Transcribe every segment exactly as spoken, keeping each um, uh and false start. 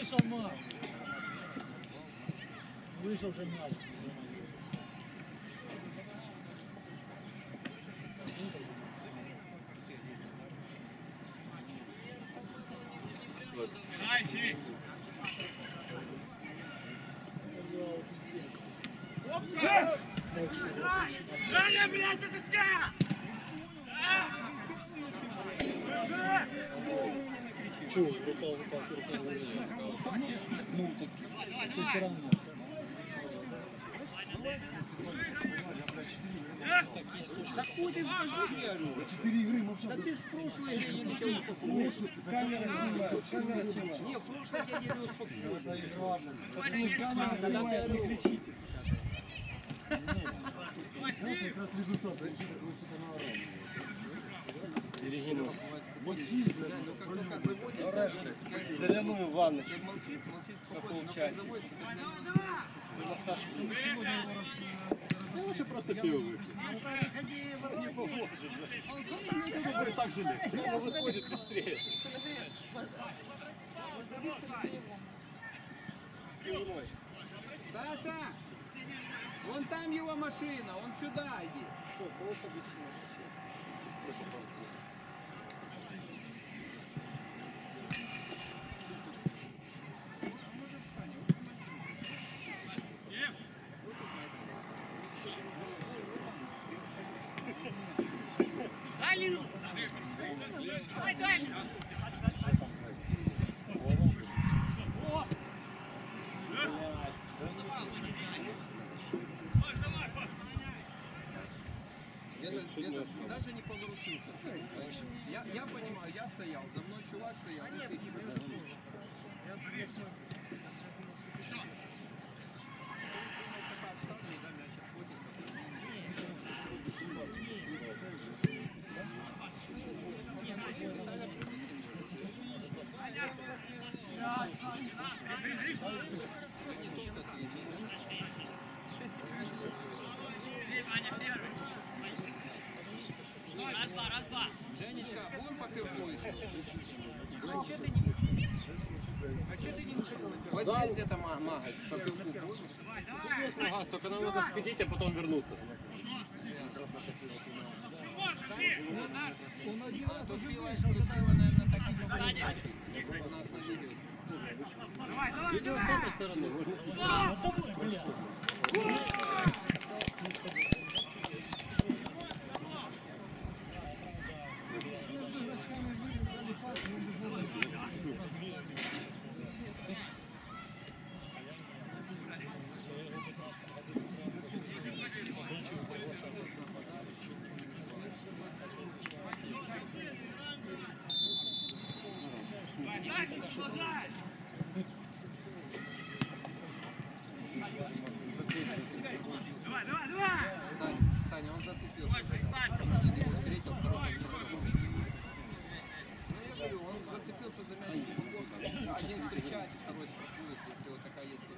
вышел мяч. Вышел же мяч. Даня, блядь, это тебя! Чего, рука вот так, рука вот так. Ну, так, это все равно. Так ходит в каждую игру. Четыре игры молчал. Да ты с прошлой игры еле все успокоился. Камера снимает, камера снимает. Нет, в прошлой я еле успокоился. Пацаны, камера снимает, не кричите. Вот как раз результат. Зачем такой сука на орал? Берегину. Молчи, блядь. Соляную ванночку. Как получается. Массаж. Я лучше просто пиво выпью. Не поможет. Он так же легче. Он выходит быстрее. Саша! Вон там его машина, он сюда иди. Что, кого победить? Даже не поворушился. Я, я понимаю, я стоял, за мной чувак стоял. И ты. Женечка, будем по фирку еще? А что ты не... А что ты не... Вот Да. здесь это магаз, по фирку будешь? Есть магаз, только нам надо сходить, а потом вернуться. Он один раз уже вышел, когда, наверное, так и говорил. У нас на видео. Видео с этой стороны. Давай, давай, давай! Саня, Саня, он зацепился. Он его встретил, второй. Ну я говорю, он зацепился за мяч. Один встречает, второй страхует, если вот такая есть.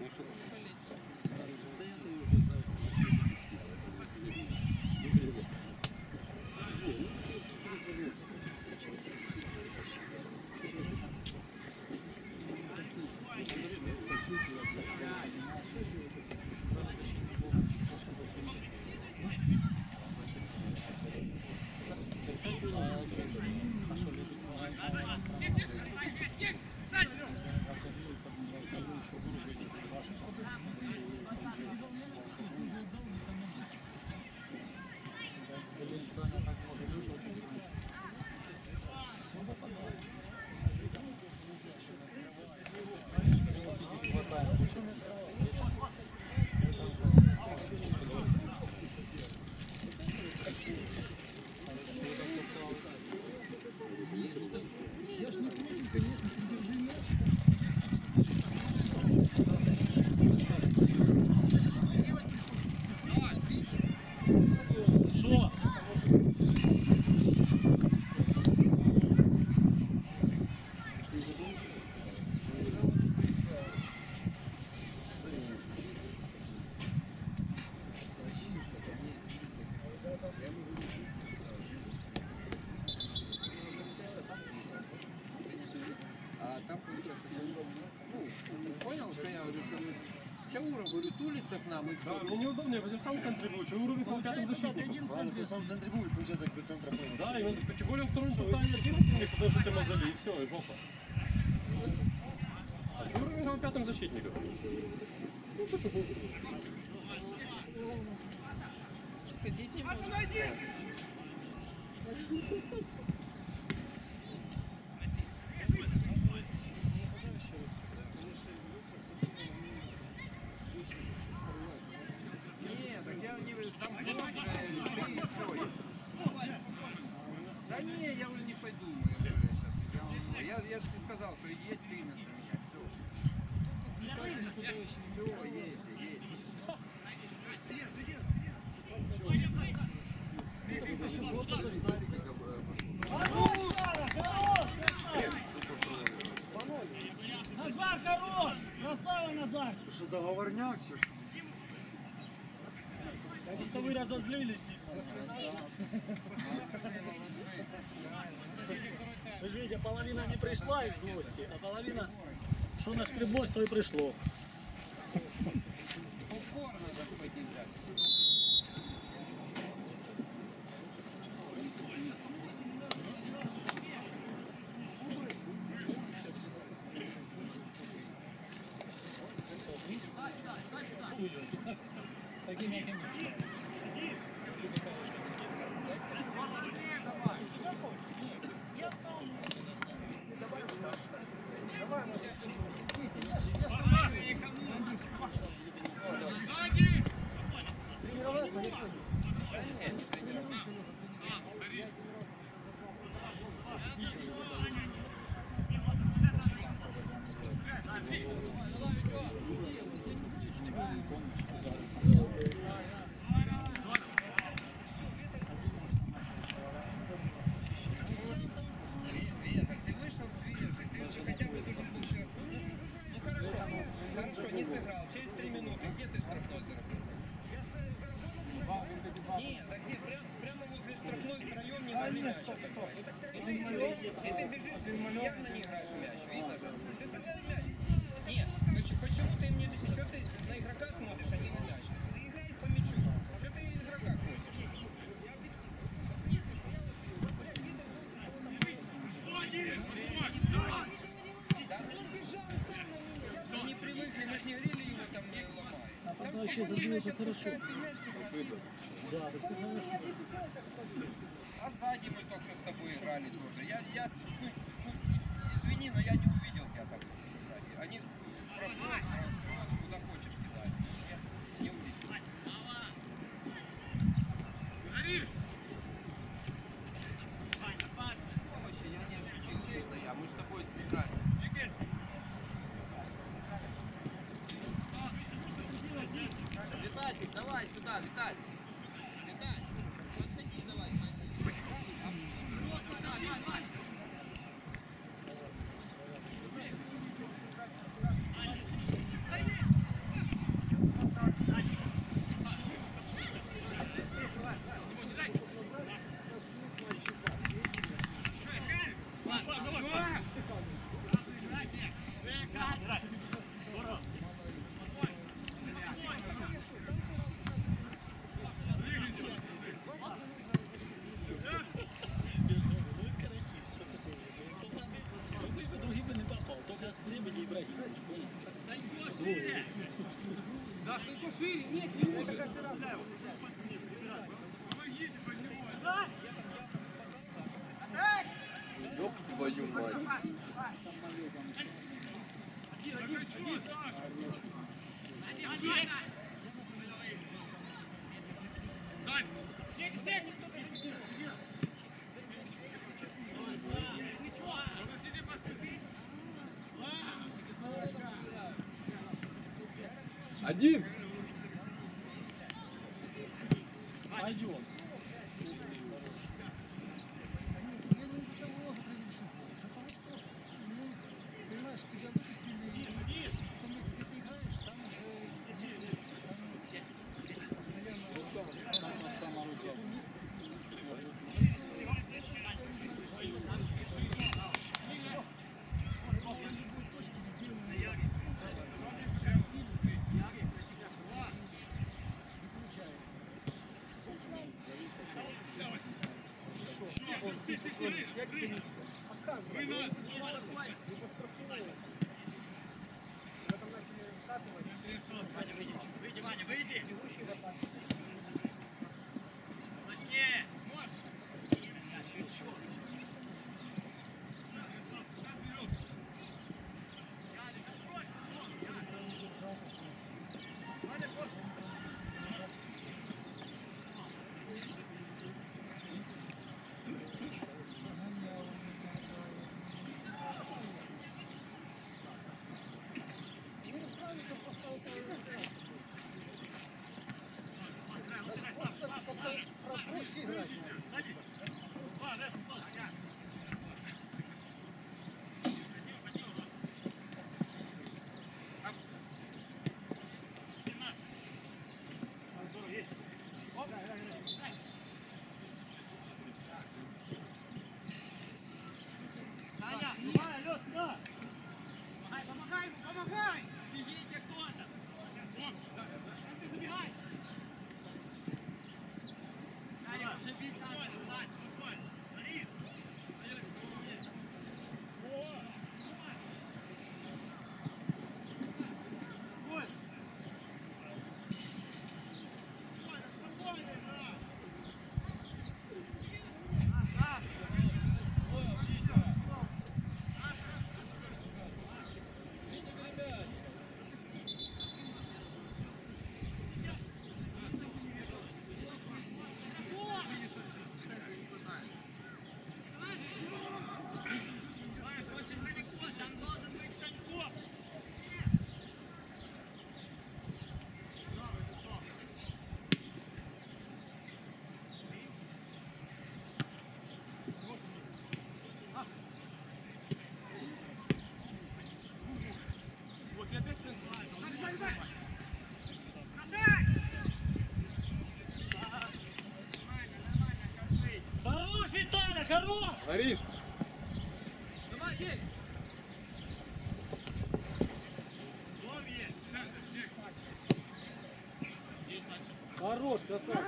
Я ж не против, конечно, придержи мяч. Что? А там получается, ну, Чаура, говорю, тулится к нам и Да, все. мне неудобно, я сам в центре был. Чего уровень в пятом защитнику? Ладно, ты сам в центре будешь, получается, как бы центра был. Да, и он тем более во втором тайме кинуть мне, потому что ты мозоли, и все, и жопа. А чего уровень играл пятым защитником? Ну, что ж, Ходить не Паша, найди! Не, так я не... Там глубже, ты и все. Да не, я уже не пойду. Я, уже сейчас, я, я же тебе сказал, что едь ты вместо меня. Все. Все, едь, едь. Назар, хорош! Красава, Назар! Что, договорняк, что ж? Просто вы разозлились. Вы же видите, половина не пришла из злости, а половина, что наскреблось, то и пришло. Упор надо пойти взять. Таким яким. Сзади! Ты вышел свежий, ты хотя бы должен был еще... Ну хорошо, хорошо, не сыграл. Через три минуты где ты штрафной заработал? Нет, так нет, прям, прямо возле штрафной втроем не могли мяч отдавать. И ты, и, ты, и ты бежишь, явно не играешь в мяч, видно же? Ты сыграл мяч. Нет, почему, почему ты мне объясни, что ты на игрока смотришь, а не на мяч? Ты играешь по мячу. Что ты игрока просишь? Мы не привыкли, мы же не говорили его там не ломай. А Там пока еще спокойно мяч забьется хорошо. отпускает, и мяч играет. Да, так ты хорошо. А сзади мы только что с тобой играли тоже. Я, я, ну, ну, извини, но я не увидел тебя там еще сзади. Они проброс, разброс, куда хочешь кидали. Я не увидел. Гори! Вообще, я не ошибил, честно я. Мы с тобой сыграли. Витасик, давай сюда, Виталий. Виталий, подходи давай. Другим бы не попал, только Лебедь и Ибрагим. Да, ты пошире, нет, не может каждый раз. Ёб твою мать. Один! Пойдем. Выйди, Ваня, выйди! Помогай, помогай! Бегите кто-то! Забегай! Саня, уже бить надо! Спокойно, спокойно! Смотри! Хорош, Виталя, хорош! Ариш! Давай, едь! Хорош, красавчик.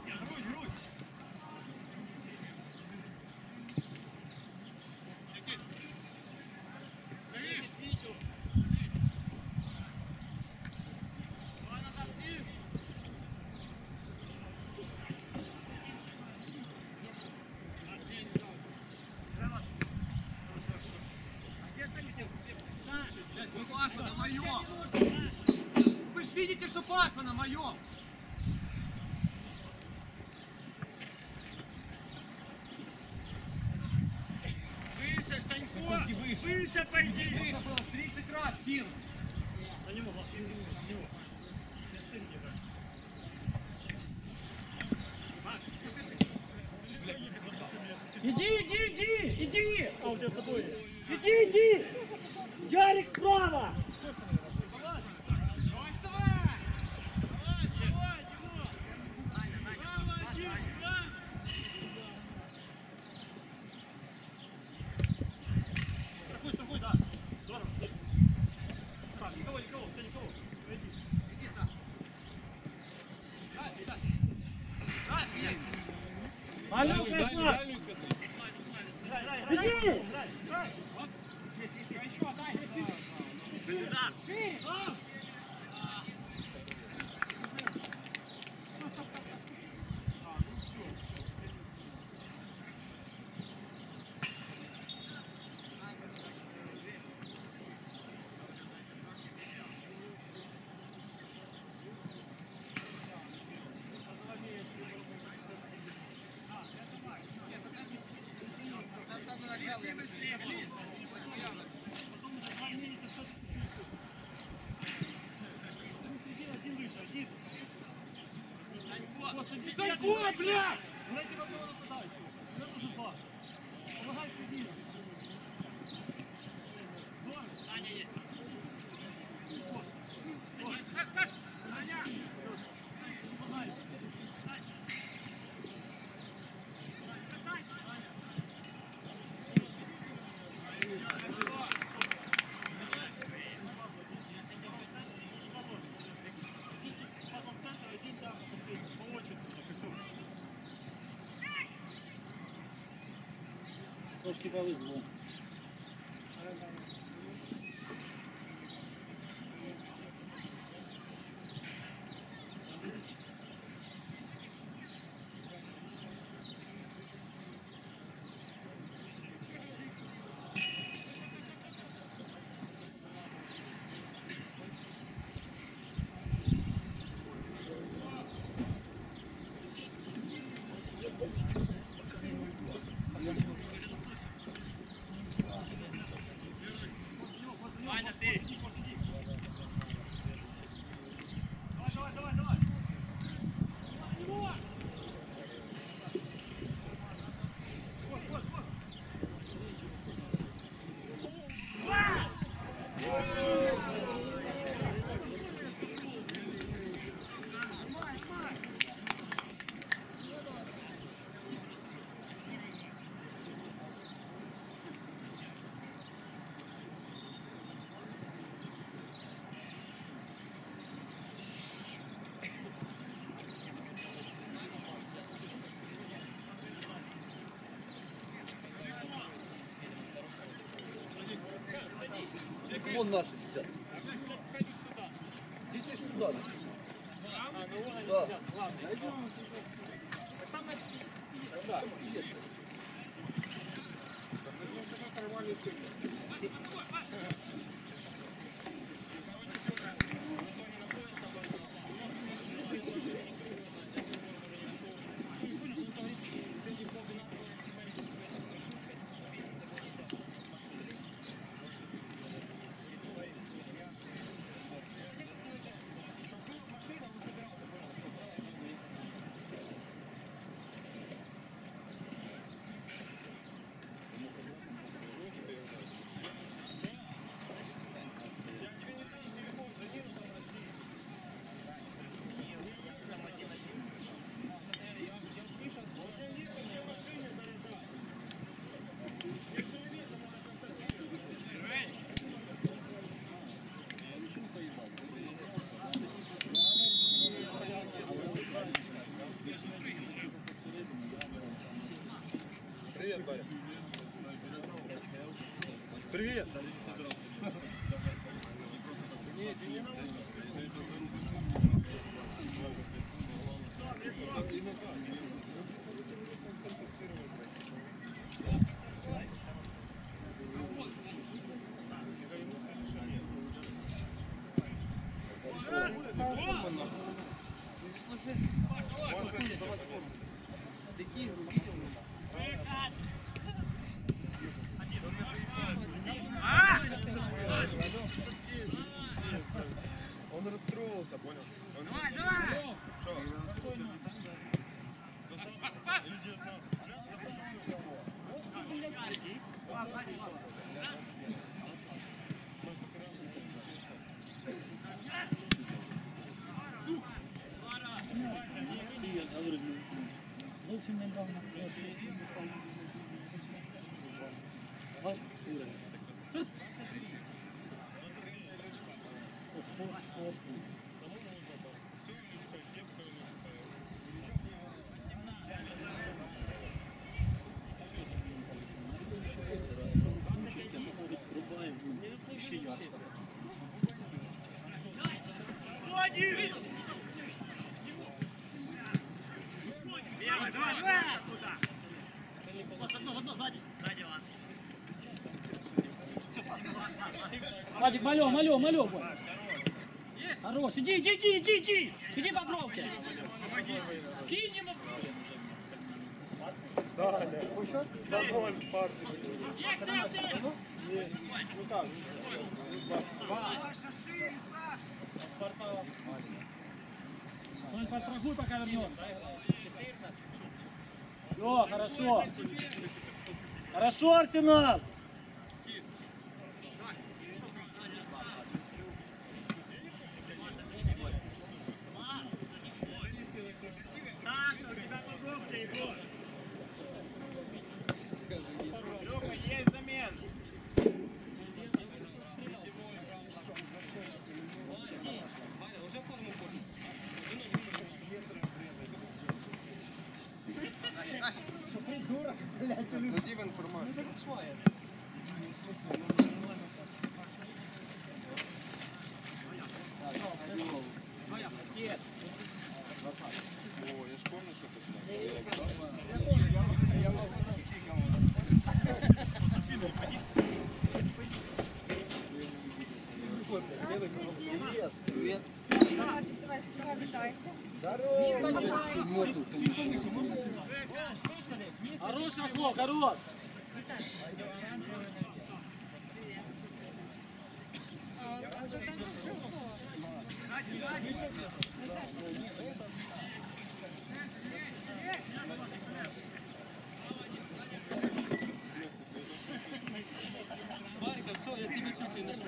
Паша на моем! Вы же видите, что Паша на моем! Выше, Станько! Выше пойди! Выше было тридцать раз кину! За него, за него. Иди, иди, иди! Иди! А, у тебя с тобой есть. Иди, иди! Ярик справа! Страхуй, страхуй, да. Здорово. Так, никого, никого, у тебя никого. Иди. Иди сам. Дальше, дальше. Дальше, едь. Алло, Дальнюю, красавчик. дальнюю смотри. Играй, играй, играй. Иди! Играй, играй. Еще, дай, шире! Шире! Станько, блядь! Давайте в одного нападающего. Мне нужно два. Помогай сиди. Саня есть. Трошки повезло. Ваня, ты! Давай, давай, давай, давай! Вот, вот, вот! Вон наши сидят. Идите сюда. Да. Да. Привет, Баря. Привет. Нет, не надо. Он расстроился, понял? Давай, давай! Зовсім недавно прошу. Давай, Юра. Спорт, спорт. Ще ярче. Влади! Давай, давай, давай! Туда! Вот одно, одно, сзади. Сзади вас. Вадик, малё, малё, малё. Хорош, иди, иди, иди, иди, иди. Иди по бровке. Кинь ему. Далее. Контроль Спарты. Где, где, где? Ну как? Саша, шире, Саша! Он подстрахуй, пока вернет. Все, хорошо. Хорошо, Арсенал. Саша, у тебя по бровке, Егор! Лёха, есть замен! Саша, Придурок, блядь. Дадим информацию. О, я ж помню, что Привет. Мальчик, давай, сюда витайся. Хороший охло, хорош. А уже там все. Барика, все, я себе чуть нашел.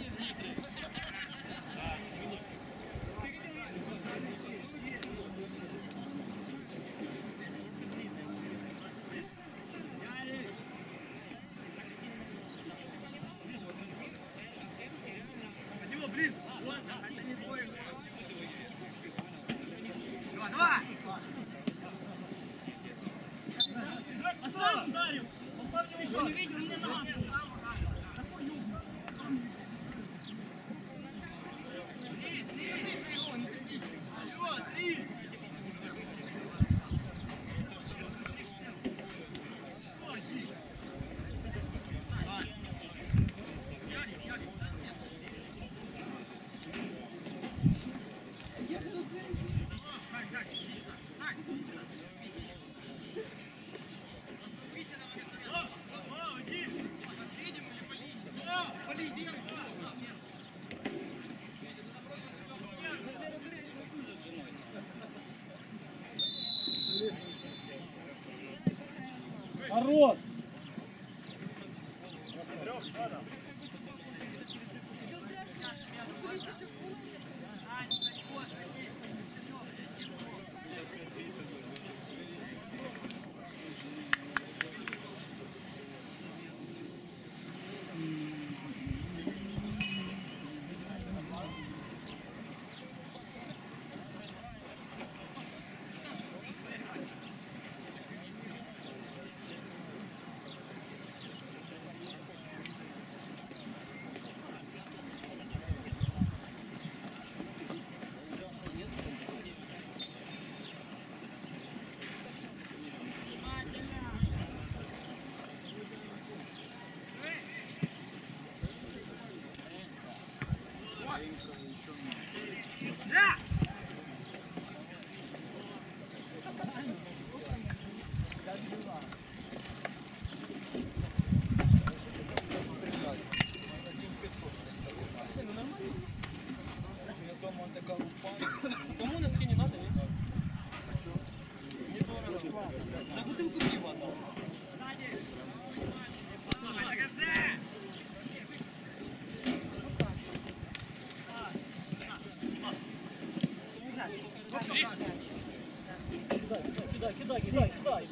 Хорош. Кому носки не надо, нет? За бутылку пива. Кидай, кидай, кидай, кидай.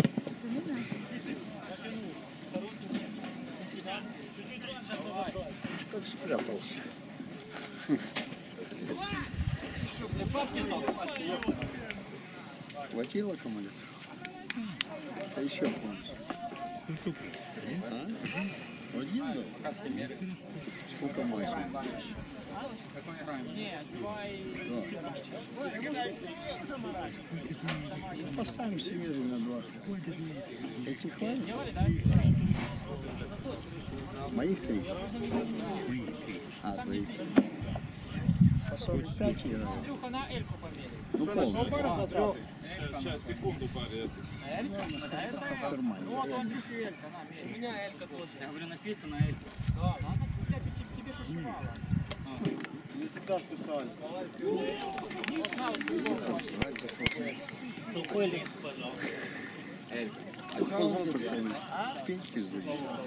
Как спрятался. Хватило аккумулятора? А еще помнишь? А? Один был? Сколько матчей? Нет, два и... Ну, поставим себе на два. Эти хватит? Делали, да? Моих три? А, твоих три. По сорок пять я... Илюха, на Эльку померил. Ну, полный. Сейчас, секунду, парень. Нормально. Ну, вот он Илюха и Элька, на, мерь. У меня Элька тоже. Я говорю, написано Элька. Да, надо, блядь, тебе- тебе шишевало. Не всегда специально. Сухой лист, пожалуйста. А кто звонит? Пеньки звонит.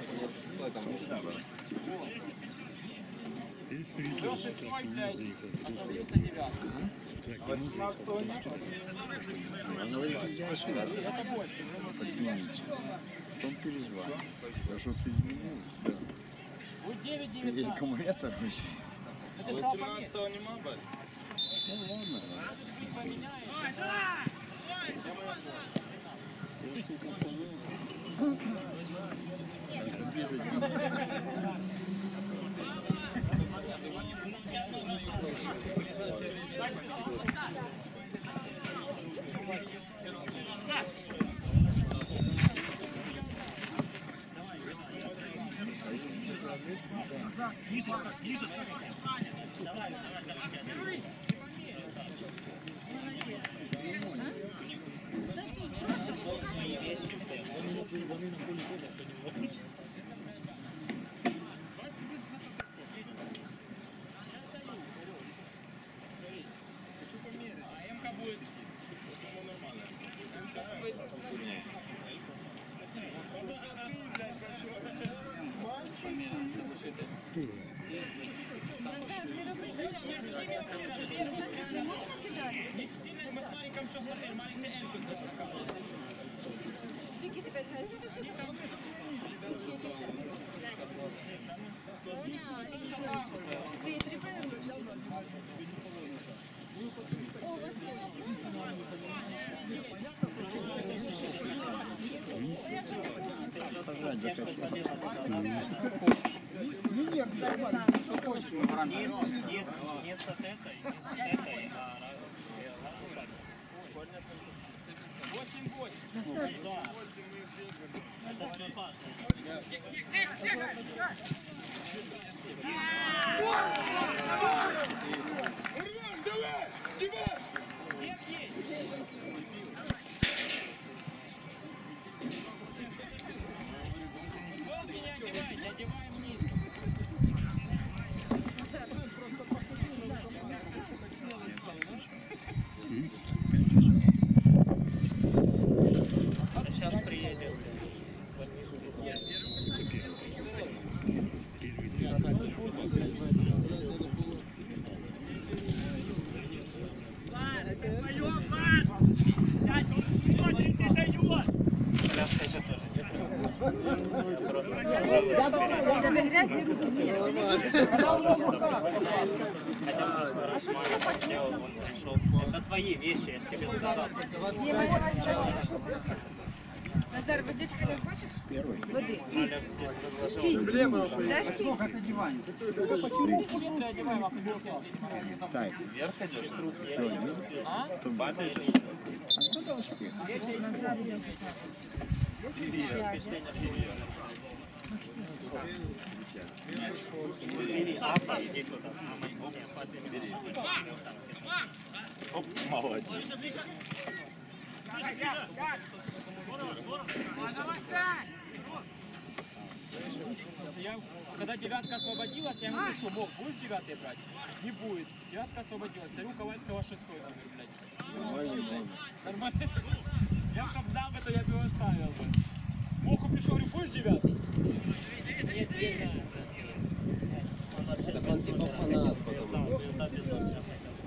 Леша свой, блядь, остановился девятый. восемнадцатого нет? Он говорит, иди сюда. Поднимите. Потом перезвал. Да что-то изменилось, да. Будет девять И девятнадцать. аккумулятор вообще. Это стал поменять. нема, бать? Ну ладно. Поменяет. Значить, не можна кидати? Мы с Мариком что смотрели? Марик себе Эльку строчил. Скільки тепер граєш? Дві, три переручки. О, у вас є. Я вже не помню. Вместо этой, вместо этой, сейчас приедет. Тебе грязні руки, ні. Это твои вещи, я ж тебе сказал. Назар, водички не хочеш? Первый. Води. Аля все разложил. Пій. Даш пій? Так. Вверх идешь? Что, нет? Папе или А куда успех? Бери, папа, иди туда с мамой. Папе, бери. Оп, молодец. Я, когда девятка освободилась, я ему говорю, что мог, будешь девятый брать? Не будет. Девятка освободилась, царю Ковальского шестой номер, блядь. Нормально. Я чтоб знал бы, то я бы его оставил бы. Моку пришел, говорю, будешь девятый? Нет, не нравится. Так он типа фанат. Звезда, звезда без номера.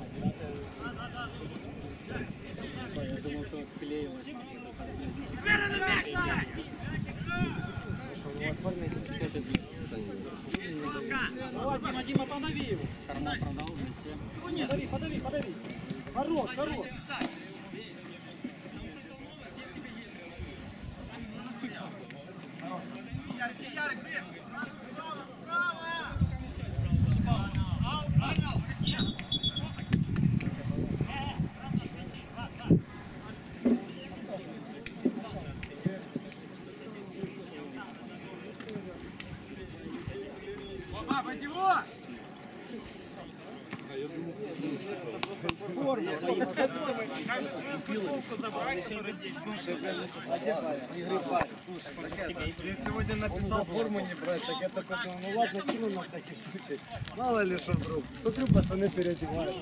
Я думал, что отклеилось. Давай, Дима, Дима, подави его. Карма продал, блядь. Подави, подави, подави. Хорош, хорош. Я сегодня написал форму не брать, так я такой думаю, ну ладно, кину на всякий случай. Мало ли что вдруг. Смотрю, пацаны переодеваются.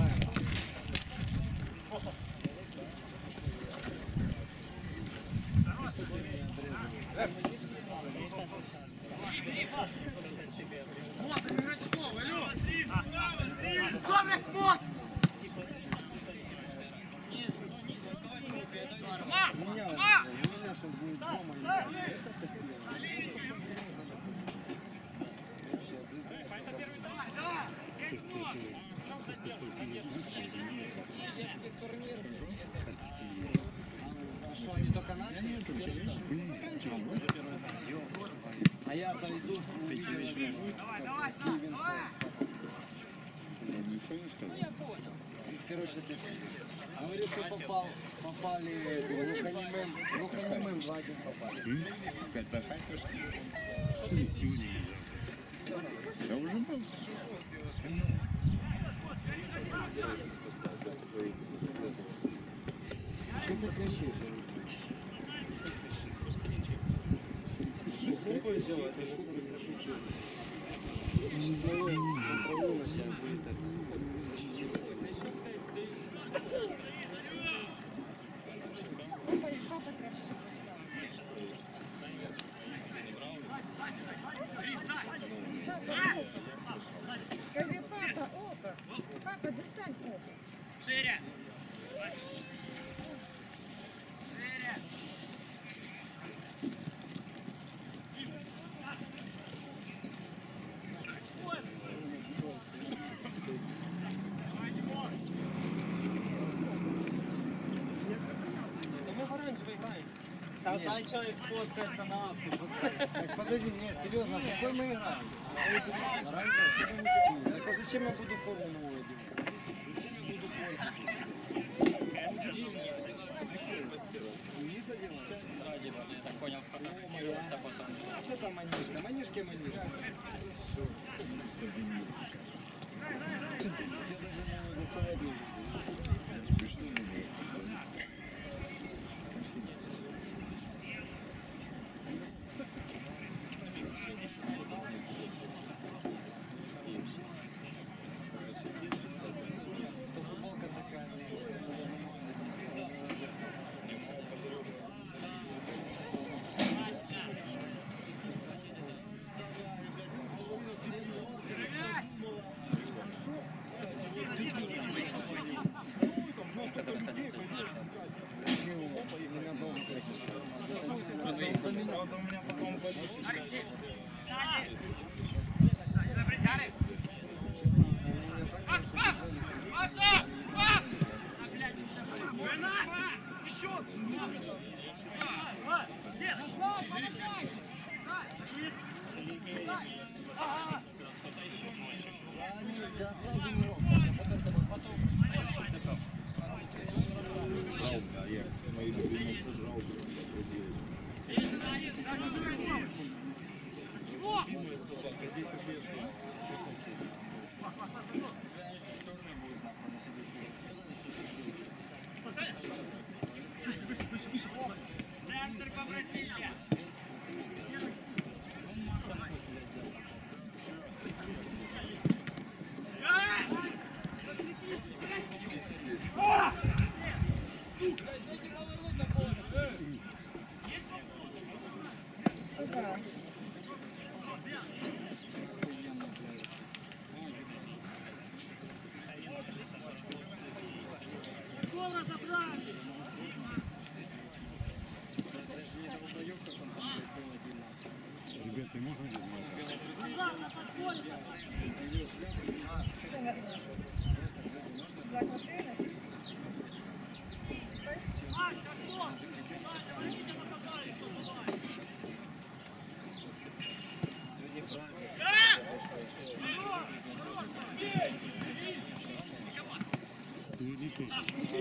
У меня, у меня сейчас будет дома. Это красиво. Что, они только наши? Я ничего не сказал. Я понял. Короче, ты говорю, что попал, попали глухонемым, глухонемым в один попали. М? Это хотя что? Или сегодня, или завтра. Я уже был. Что ты кричишь? Какое дело? Это что ты кричишь? Не знаю, направлю на себя будет так. Папа, и папа треба ще поставити. Папа, опа. Скажи, папа, опа. Папа, достань опа. Шире. Да, дай человек сфоткается на акцию, поставится. Так, подожди, нет, серьезно, в какой мы играем? Так а зачем я буду форму новую делать? Вниз делать? Ради, я так понял, сфотографироваться потом. Что там манишка? Манишки, манишка. Я даже не доставать не буду. Смешно мне. То футболка такая. Который садится. Правда, у меня потом больше. Да, я с моей любимой сожрал. Центр попросите. Опа. Ребята, можно без майка? Захватили? Сегодня праздник. Сегодня тоже.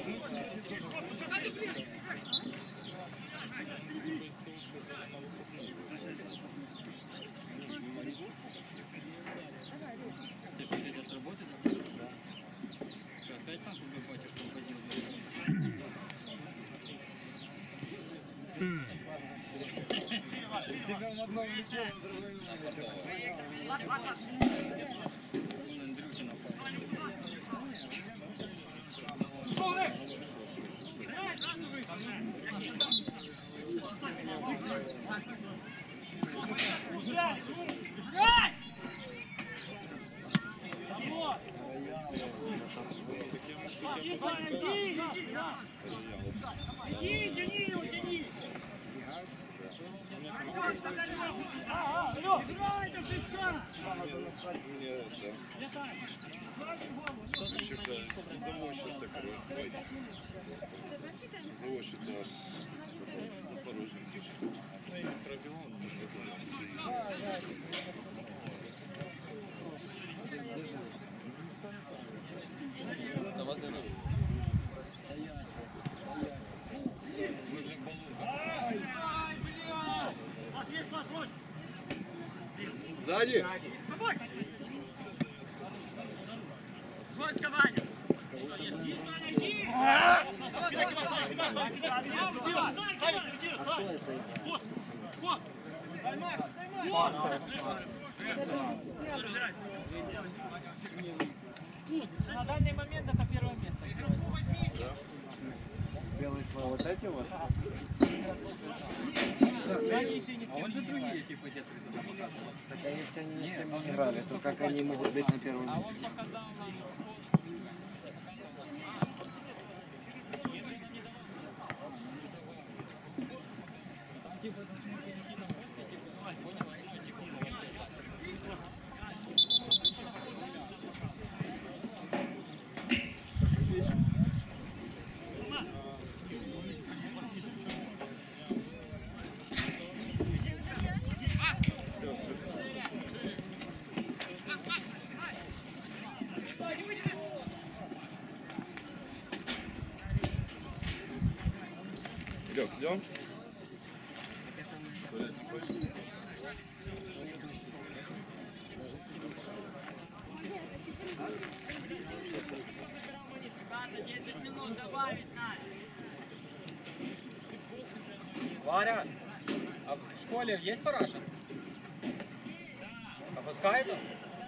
Давай, речь. Ты что, идешь с работы? Да. Что, опять там футбол батюшку возил? Тебя в одном лице, в другом лице. Он Андрюхина пошел. Заводчица, короче. Заводчица аж с Запорожья. Ну, я пробивал, но Сзади. Жестко, Ваня! На данный момент это первое место. Белый слой вот эти вот. А он же другие типа где-то показывал. Так а если они ни с кем не играли, то как они могут быть на первом А он месте? показал нам. Идем, идем. Варя, а в школе есть параша? Опускает он?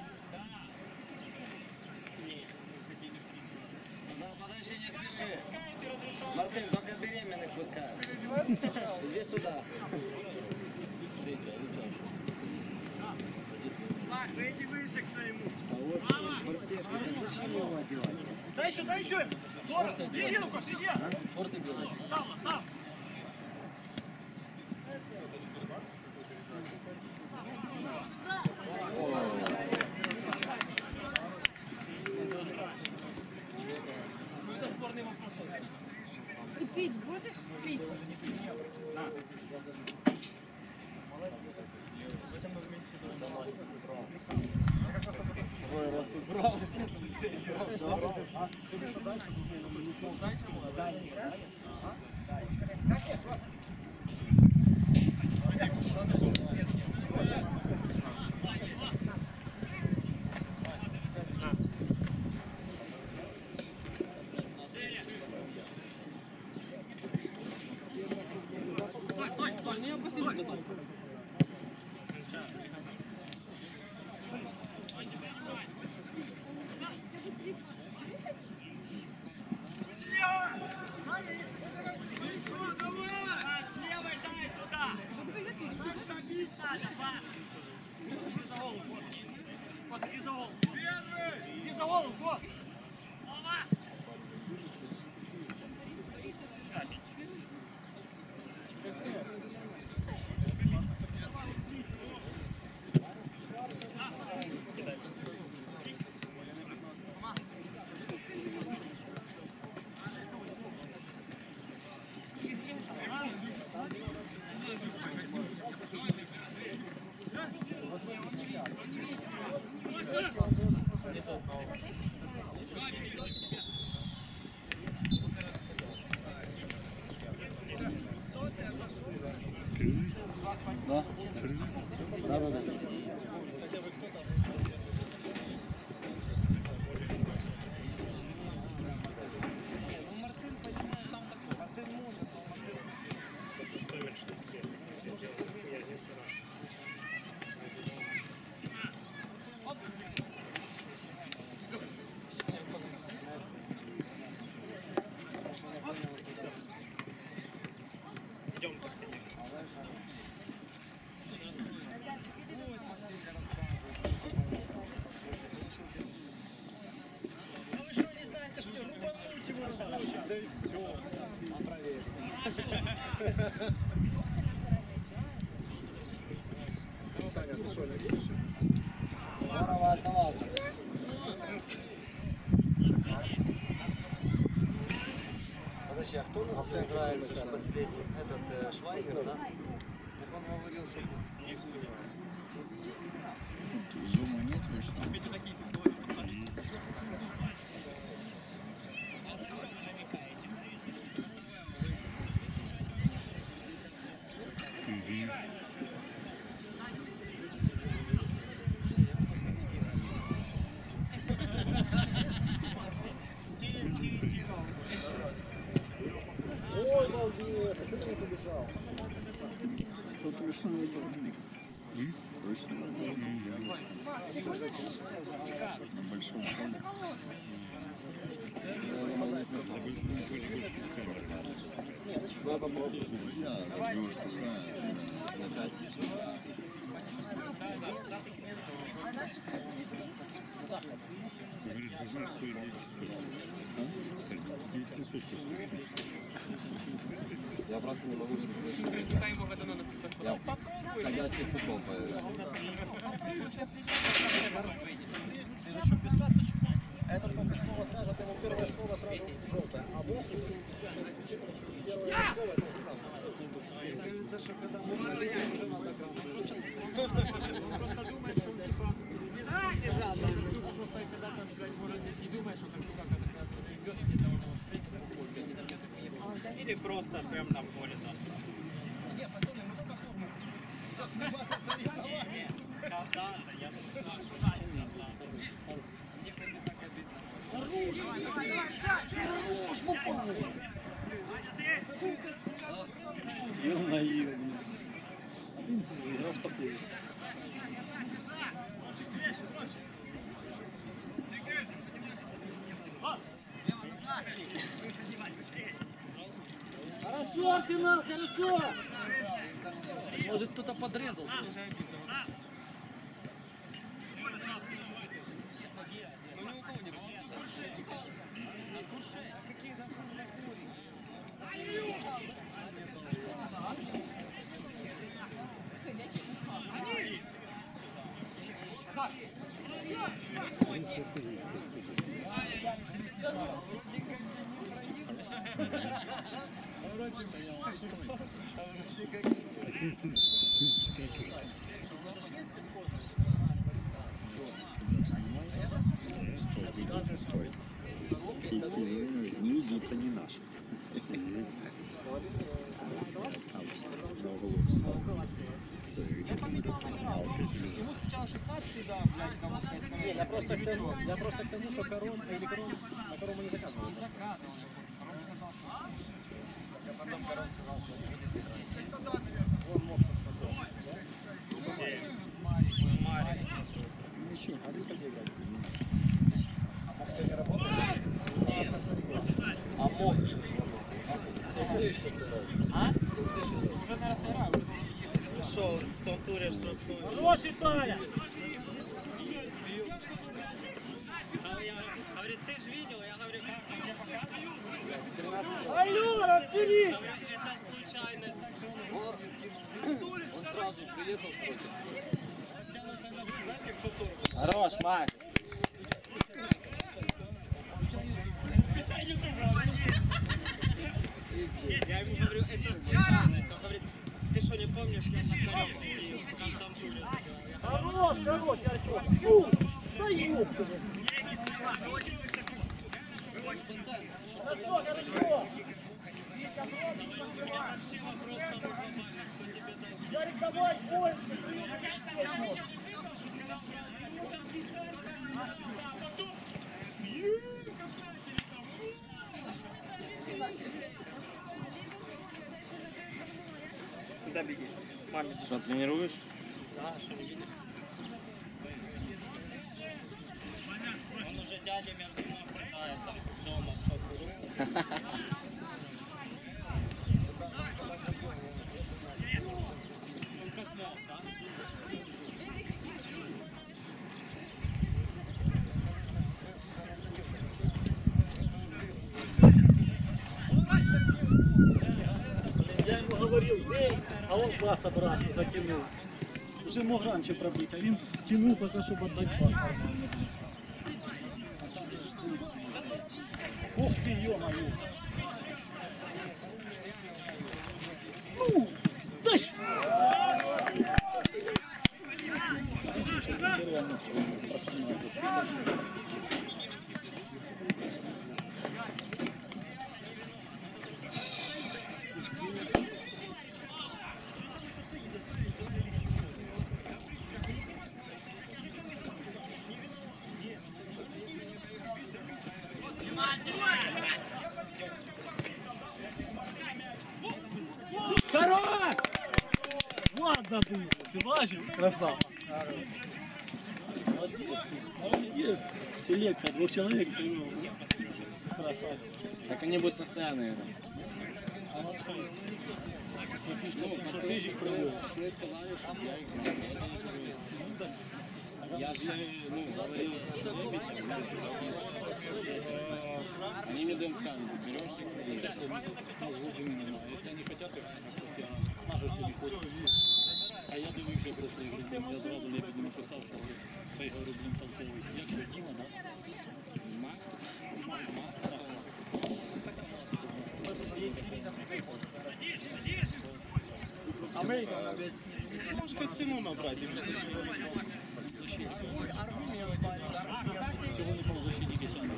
Ну, подожди, не спеши. Мартин, только беременных пускают. Иди сюда. Так, выйди выше к своему. А вот Барсет, зачем его одевать? Дай еще, дай еще! Тора, сиди, Лука, сиди! Шорты белые. Сам, сам! Ты пить будешь? Пить? Ой, раз убрал. Вот, иди за голову! Иди за голову, вот! Да? Да, да, да. Здорово отдавал. Подожди, а кто у нас играет сейчас последний? Этот э, Швайгер, да? Так он говорил, что... Зума нет, вы что? Есть. Угу. Тут ручной ударник. Ручной ударник. На большом поле. Я просто не могу. Я ходячий футбол поиграл. Этот только снова скажет, ему первая школа сразу желтая, а Бог Кажется, что когда мы говорим, уже надо Он просто думает, что он типа... Тупо просто когда там, блядь, может, не думаешь, что как-то как это, когда кто-то идет, где-то он его встретит, такой, блядь, где-то где-то поехал. Или просто прям там поле даст. Не, пацаны, мы только форму. Сейчас сниматься соревнования. Когда-то, я же не знаю, что значит когда-то. Хорош, давай, давай, хорош, попал. Он наивный. Распакуется. Хорошо, Арсенал, хорошо. Может, кто-то подрезал. Стой. Не иди, то не наш. На углу встал. Ему сначала шестнадцать, да, блядь, кому-то пять. Не, я просто к тому, я просто к тому, что корон или корон, а корон мы не заказывали. Не заказывал, я помню. Корон сказал, что... Я потом Корон сказал, что не будет играть. Он мог посмотреть. Марик. Ничего, а ты где играть? А мог сегодня работать? А мог же. А? Уже, наверное, сыграл. Что, в том туре штрафной? Хороший, Таня! Говорит, ты же видел, я говорю, как тебе показываю? Алло, разбери! Говорю, это случайность. Он сразу приехал против. Хорош, Макс. Я ему говорю, это случайность. Он говорит, ты что, не помнишь, я на втором в каждом туре забивал. Хорош, хорош, Артем! Фу! Да ёпта! Хорошо, хорошо! У меня вообще вопрос самый глобальный, кто тебе дал? Ярик, давай, больше! Куда беги? Маме. Что, тренируешь? Да, что не видишь? Он уже дядя между ног летает там дома с покуру. Он как мог, да? Я ему говорил, бей, а он пас обратно затянул. Уже мог раньше пробить, а він тянул пока, чтобы отдать пас. Ух ты, ё-моё! Ну! Да ш... забив. Ти бачив? Красава. Молодець. Молодець. Селекція, двох чоловік привел. Красавчик. Так они будут постоянно это. Ну, що ти ж їх привел. Вы сказали, что я их не Я же, ну, говорил, они мне даем скан, берешь их и Если они хотят, их можешь переходить. А я дивився просто ігри, я одразу Лебедю написав, що цей говорю, блін, толковий. Як що, Діма, так? Макс, Макс, Макс, А мы можеш костюму набрати, і сьогодні полузащитники самі.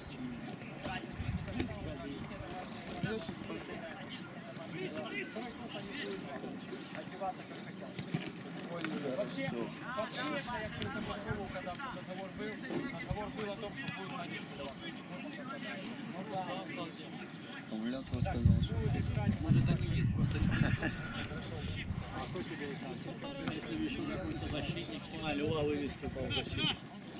вообще, вообще, я к этому пошел, когда разговор был, разговор был о том, что будет надежда давать. Помылял, кто сказал, что... может так и есть, просто не А кто тебе их даст? Если бы еще какой-то защитник, а, Лева вывести полузащитник.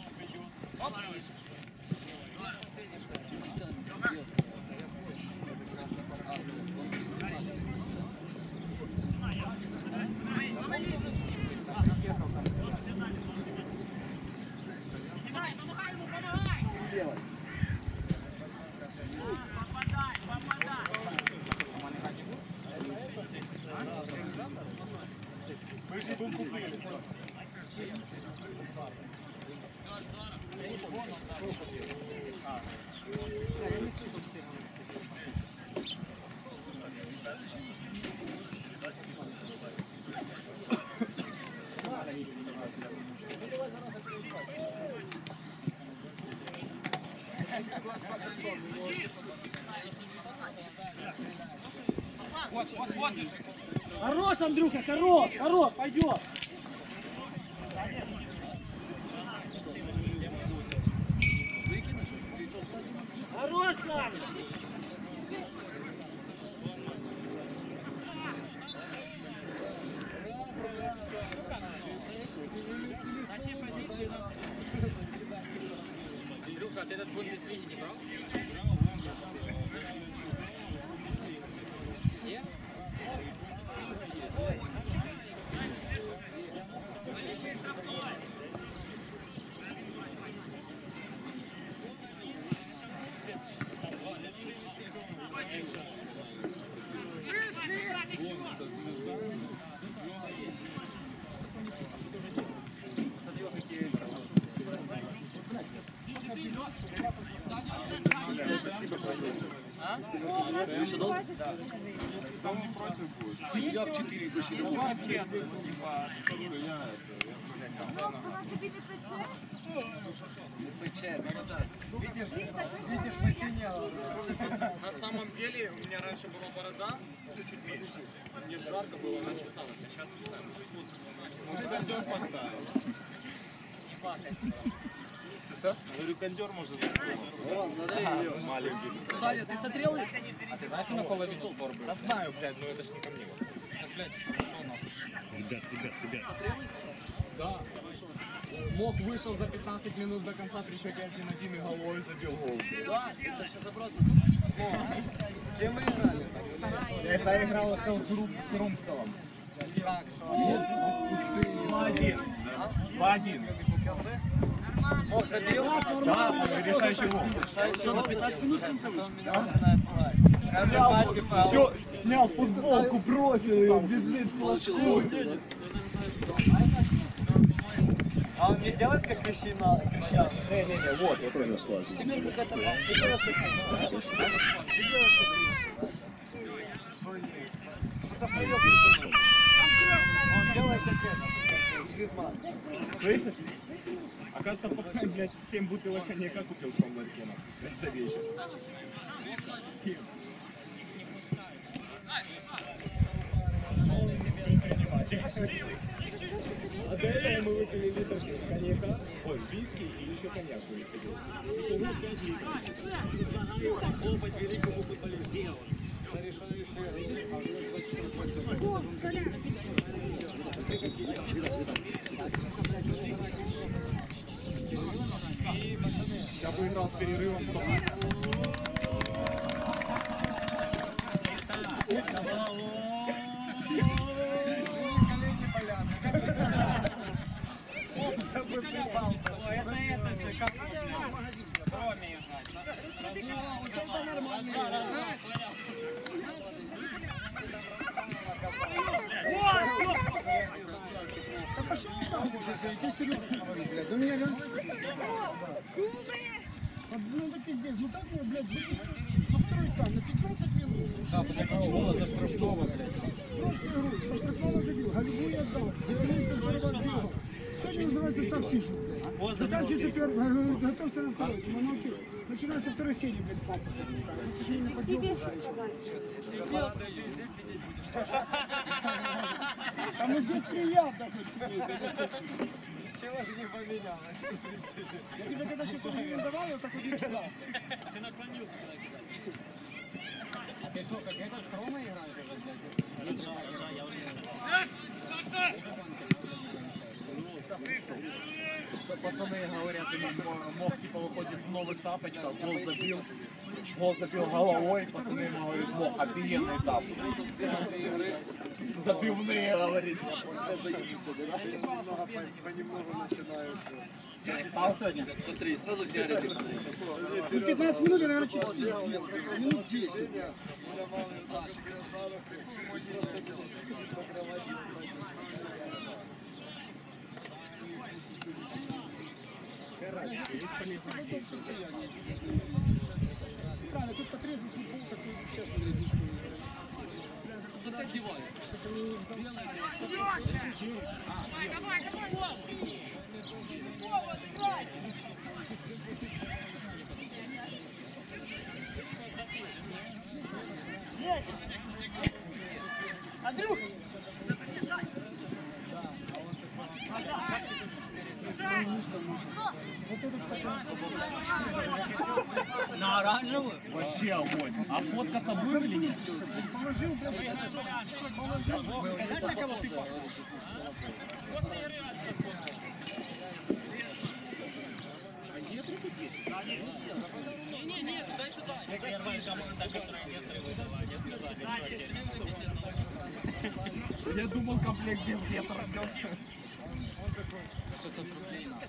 Мы же будем купить. Вот, вот, вот. Хорош, Андрюха, хорош, хорош, пойдет. Хорош с нами. Андрюха, ты этот Бундеслиги не брал? Все? Там не против будет. Я в четыре почти. Ну вообще, типа, Видишь, видишь, посинело. На самом деле, у меня раньше была борода, это чуть меньше. Мне жарко было, она чесалась, а сейчас, не знаю, может, с возрастом начал. Может, кондер поставил. Все? Говорю, кондер может засунуть. Маленький. Саня, ты смотрел их? а ты знаешь, что на половину сбор был? Да знаю, блядь, но это ж не ко мне вопрос. Так, блядь, что нахуй? Ребят, ребят, ребят. Да. Мог вышел за пятнадцать минут до конца при счете один один и головой забил гол. Да, это сейчас обратно. С кем вы играли? Я играл с, Ру, с Румстелом. Так, что? два один. два один. Мог забил? Да, решающий гол. Что, на пятнадцать минут в конце вышел? Все, Снял футболку, бросил ее, бежит, Получил желтый, да? А он не делает как Крещина? Крещан? Не-не-не, вот, вот это. Теперь какая-то... Что-то свое придумал. Он делает как это, как Гризман. Слышишь? Оказывается, пока, блядь, семь бутылок коньяка купил в том ларьке, блядь, за вечер. семь. А до этого мы выпили литр коньяка, ой, виски и еще коньяк выпили. Итого пять литров. Хлопать великому футболисту. Я бы играл с перерывом сто. Это этот же, как в магазине. Да пошли нахуй уже, я тебе серьезно говорю, блядь. Да меня реально... Ну это пиздец, ну как мне, блядь, выпустить на второй тайм, на пятнадцать минут? Да, после такого гола за штрафного, блядь. Прошлую игру со штрафного забил, голевую отдал, голевую здорово отбил. Сегодня называется став сижу, блядь. Заканчивается первый, говорю, готовься на второй, чемоноки. Начинается второй серии, блядь, папа. Это же не подъем. А мы здесь приятно хоть сидеть. Ничего же не поменялось. Я тебе когда сейчас не давал, я так вот не кидал. Ты наклонился, когда кидать. А ты что, как это с Ромой играешь уже, блядь? Пацаны говорят, ему мог типа выходит в новых тапочках, гол забил, гол забил головой, пацаны ему говорят, мог, офигенный этап. Забивные, говорит. Понемногу начинаются. Стал сегодня? Смотри, сразу сигареты. Ну пятнадцать минут, я, наверное, чуть не сделал. Минут десять. Правильно, тут потрезан футбол такой, сейчас смотреть не стоит. Что ты одеваешь? Что-то мне не знаю. Андрюх! На оранжевую? Вообще огонь. А фоткаться будем или нет? Положил, блядь, положил. Сказать, на кого ты похож? Просто я раз сейчас фоткал. Не-не-не, туда-сюда. Первая команда, которая метры выдала, они сказали, что Я думал, комплект без ветра. шестьсот рублей на.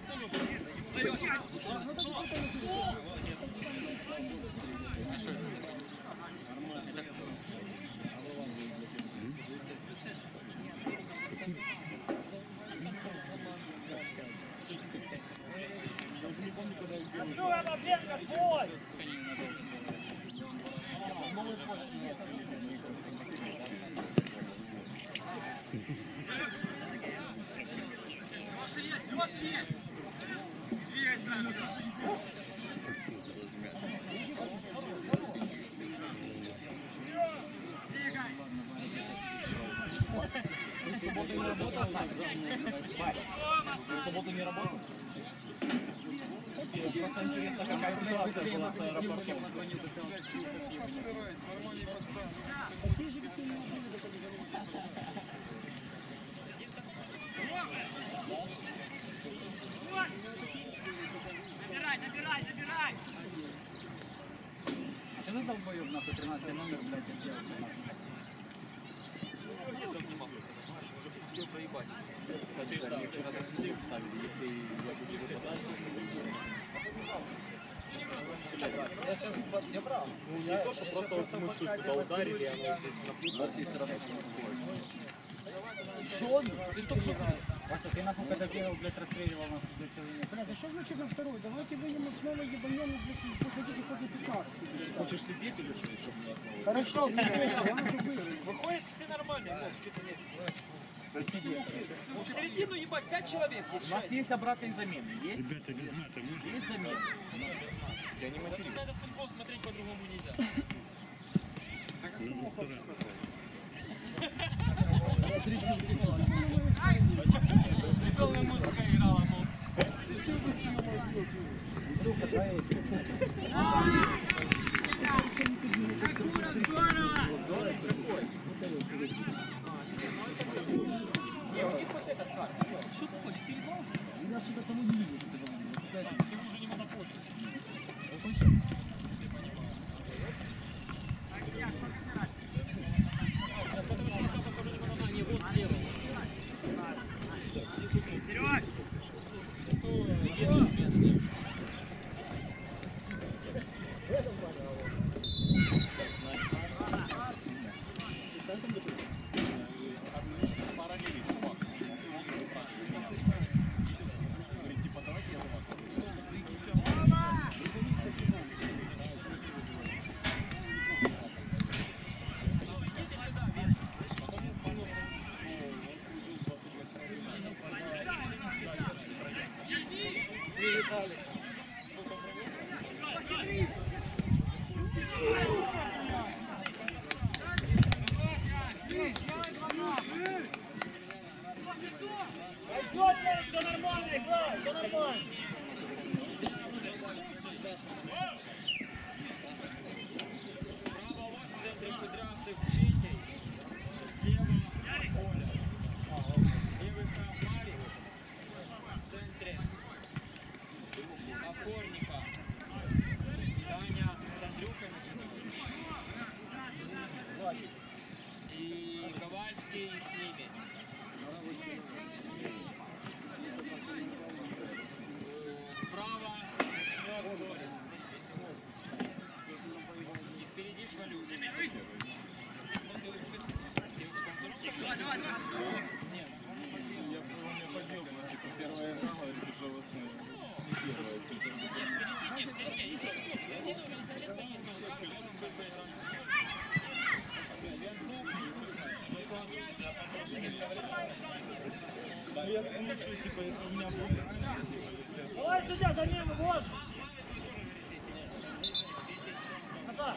В субботу не работал сам? Варя, ты в субботу не работал? Просто интересно, какая ситуация была с аэропортом. Забирай, забирай, забирай! А что ты долбоёб, нахуй, тринадцатый номер, блядь, и сделал всё, нахуй? Кстати, да, мне вчера так клип ставили, если я буду выпадать. Я сейчас я прав. Ну не то, что просто вот мы тут туда ударили, оно здесь У вас есть рабочий Что? Ты что, что? Вася, ты нахуй когда бегал, блядь, расстреливал нахуй, блядь, целый мир. Блядь, а что значит на второй? Давайте выйдем снова ебанем, блядь, и хотите хоть на пикарский. Хочешь сидеть или что, чтобы не основывать? Хорошо, я уже выиграл. Выходит, все нормальные, Вов, что-то нет. Сидеть. В середину, ебать, пять человек есть. У нас есть обратные замены, есть? Ребята, без мата можно? Есть замены. Я не Вот матерюсь. надо футбол смотреть по-другому нельзя. Надо стараться. Световая музыка играла, мол. Все нормально, играй, все нормально. Право в центре кудрявцев Светей. Слева Оля. Левый прав Марик. В центре опорника. Таня с Андрюхой начинает. И Ковальский с ними. Справа начнет Боря. И впереди Швалюк. Нет. Я не ходил, но типа первая игра, говорит, ужасная. Не, в середине, в середине есть. В середине уже, если честно, есть. Но как он был бы играть? Да я слушаю, типа, если у меня будет... Давай сюда, за ним, вот! Назад!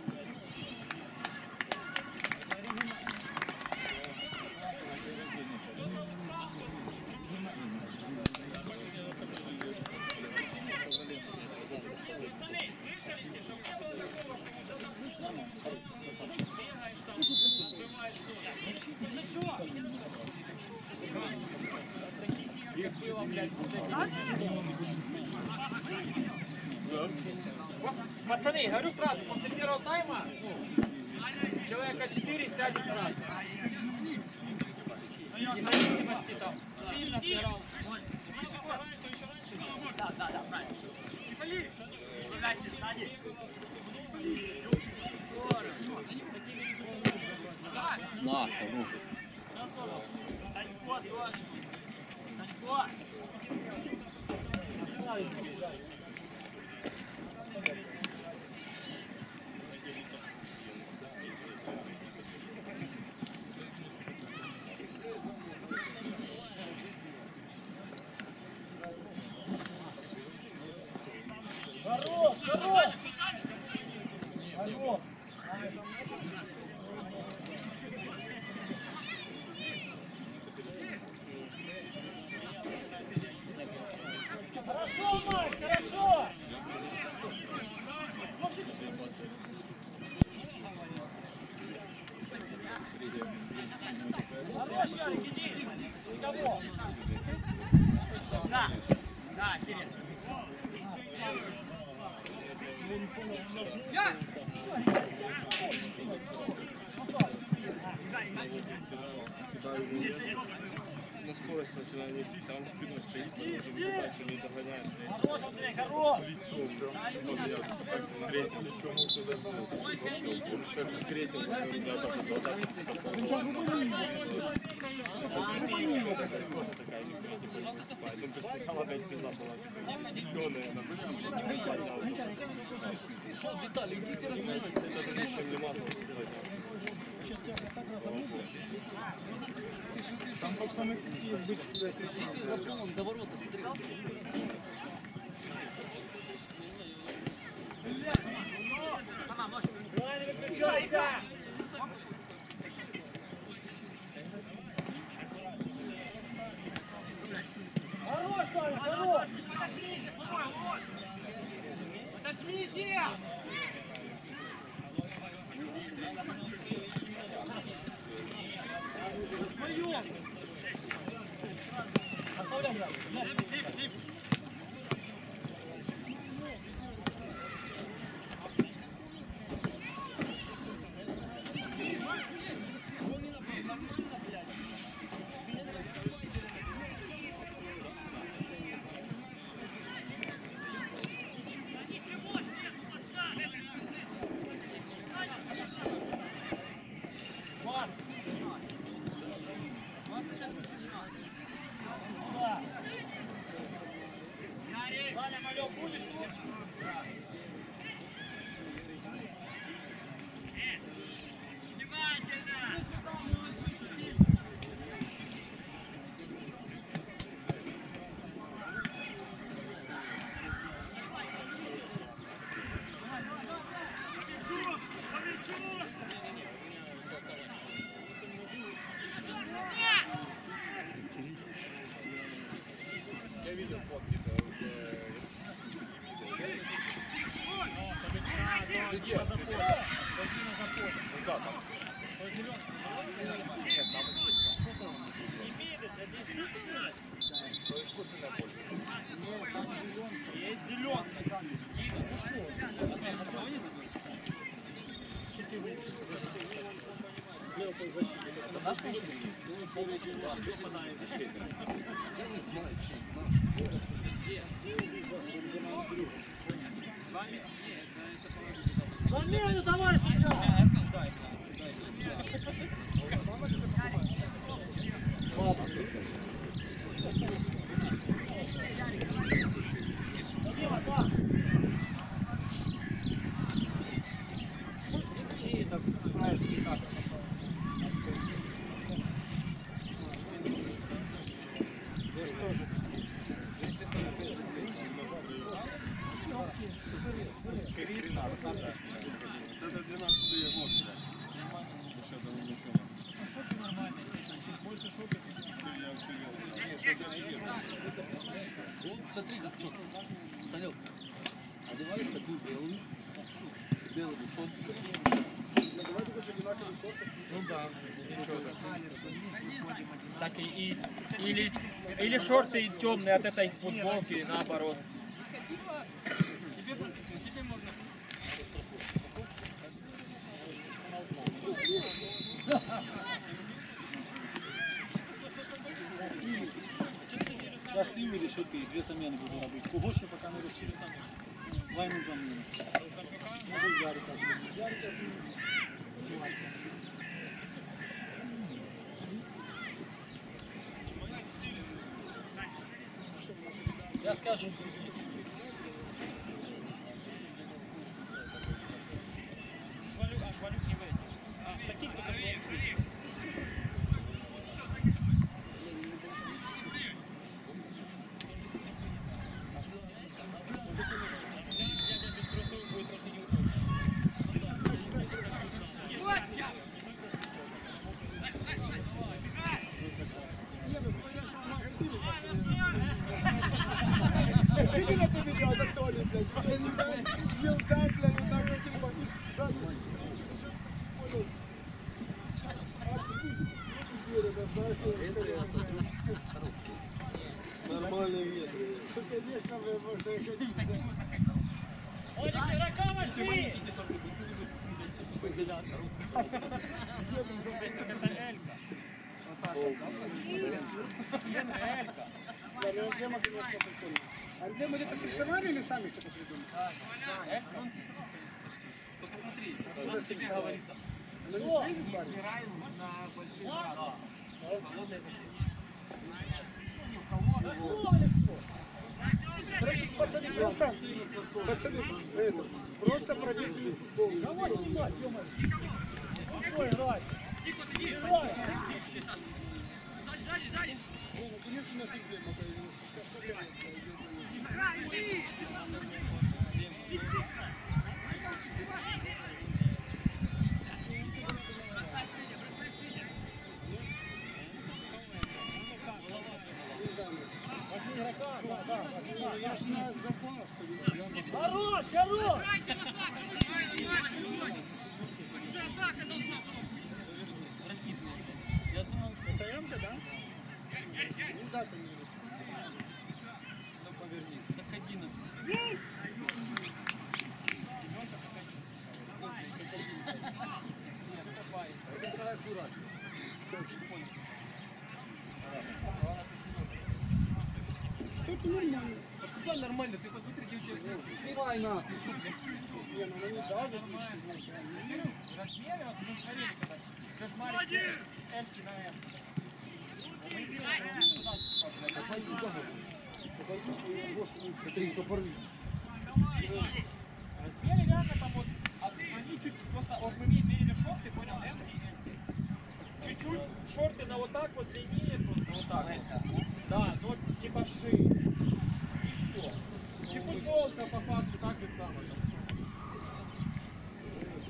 Пацаны, слышали все, что не было такого, что что-то бегаешь там, сбиваешь ноги. Ну что? Таких игр было, блядь, пацаны, говорю сразу, после первого тайма, ну, человека четыре сядет сразу. В зависимости там, сильно сыграл. Да, да, да, правильно. Ругайся, сзади. На, согнул. Танько, тоже. Танько. Хорош, хорош! Алло! Хорошо, Макс, хорошо! Хорош, Ярик, иди! Никого! Да, да, Кирилл. Я! На скорость начинаю нестись, а он спиной стоит, дальше не догоняет. Хорош, Андрей, хорош! Плечо, все. Вот я так встретил, плечо мусор даже. Он как встретился, когда так вот глаза такая поэтому сначала опять сюда была зеленая, она быстро Что, Виталий, идите разминайтесь. зачем не можно сделать? Там пацаны какие быть. Идите за полом, за ворота, смотри. Правильно выключайся! Хорош, Ваня, хорош! Подожмите! Оставляй, брат. Ваня, малек, будешь тут? видел фотки-то в Где? Ну да, там. Нет, там искусственно. То искусственное поле. Есть зеленка. Дима, зашел. Это наш защитник? Я не знаю, чем Замена, товарищ! Чьи это фраерские карты? Это двенадцатый год. Еще там ничего. Шоты нормальные, больше шоты. Вот смотри, как четко. Санек, одевайся такую белую, белую шорту. Ну да, так и, и или, или шорты темные от этой футболки, наоборот. Тебе просто, тебе можно. Зараз ти увидиш, що ти дві заміни буду робити. Кого ще поки не розчили сам. Двойну заміну. Може Ярика. Ярика. Я скажу. Швалю, а швалюк не в этих. А в таких только Видели это видео, Анатолий, блядь? Ел так, блядь, вот так вот телефон, и сзади сидит, нормальный вид. Ну, конечно, блядь, можно еще не видать. Олег, игрока возьми! Это Элька. Элька. Да, ну, эмблема, конечно, прикольная. А эмблему где-то срисовали или сами кто-то придумал? Элька, он рисовал, конечно. Только смотри, Что что тебе рисовал? говорится. Ну, не слезет, парень? на большие градусы. Холодная Короче, пацаны, просто, пацаны, это, просто пробегли футбол. Давай, давай, ё-моё. Какой играть? Сзади, сзади! Ну, наконец-то у нас эмблема появилась. Сейчас сколько лет пройдет? Я ж на запас, понимаешь? Хорош, хорош! Это Янка, да? Ну да, там говорит. Ну поверни. Так одиннадцать. Что-то нормально. Какая нормально? Ты посмотри, девчонка. Снимай нахуй. Не, ну она не да, вот лучше. Размеры, вот мы смотрели когда. Что ж маленький с Эльки на М. Смотри, что порви. Размеры реально там вот, а они чуть просто, вот мы мерили шорты, понял, М и L. Чуть-чуть шорты на вот так вот длиннее, просто вот так вот. Да, но типа шире. И все. И футболка по факту так же самое.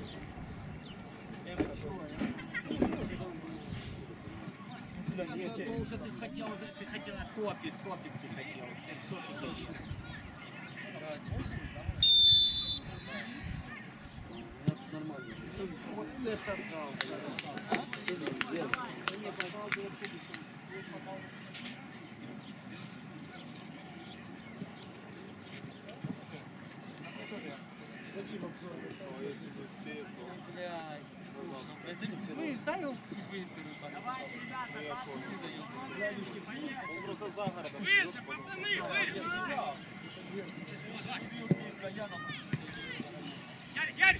М. Потому что ты хотела, ты хотела топик, топик ты хотела. Топик точно. Нормально. Вот это да. Вы ставил, пусть вы давай, ребята, Он просто за городом. выше, пацаны, выше! Ярик, Ярик!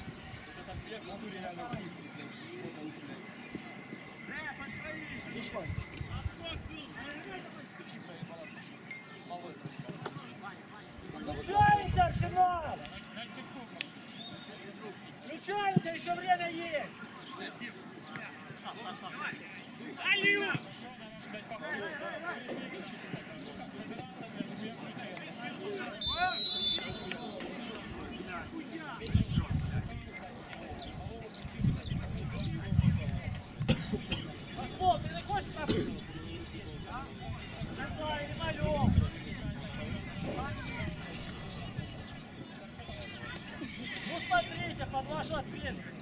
Включайте, Арсенал! Включайте, еще время есть! Алло! Футбол, ты не хочешь попасть? Давай, не малём! Ну смотрите, под вашу ответственность!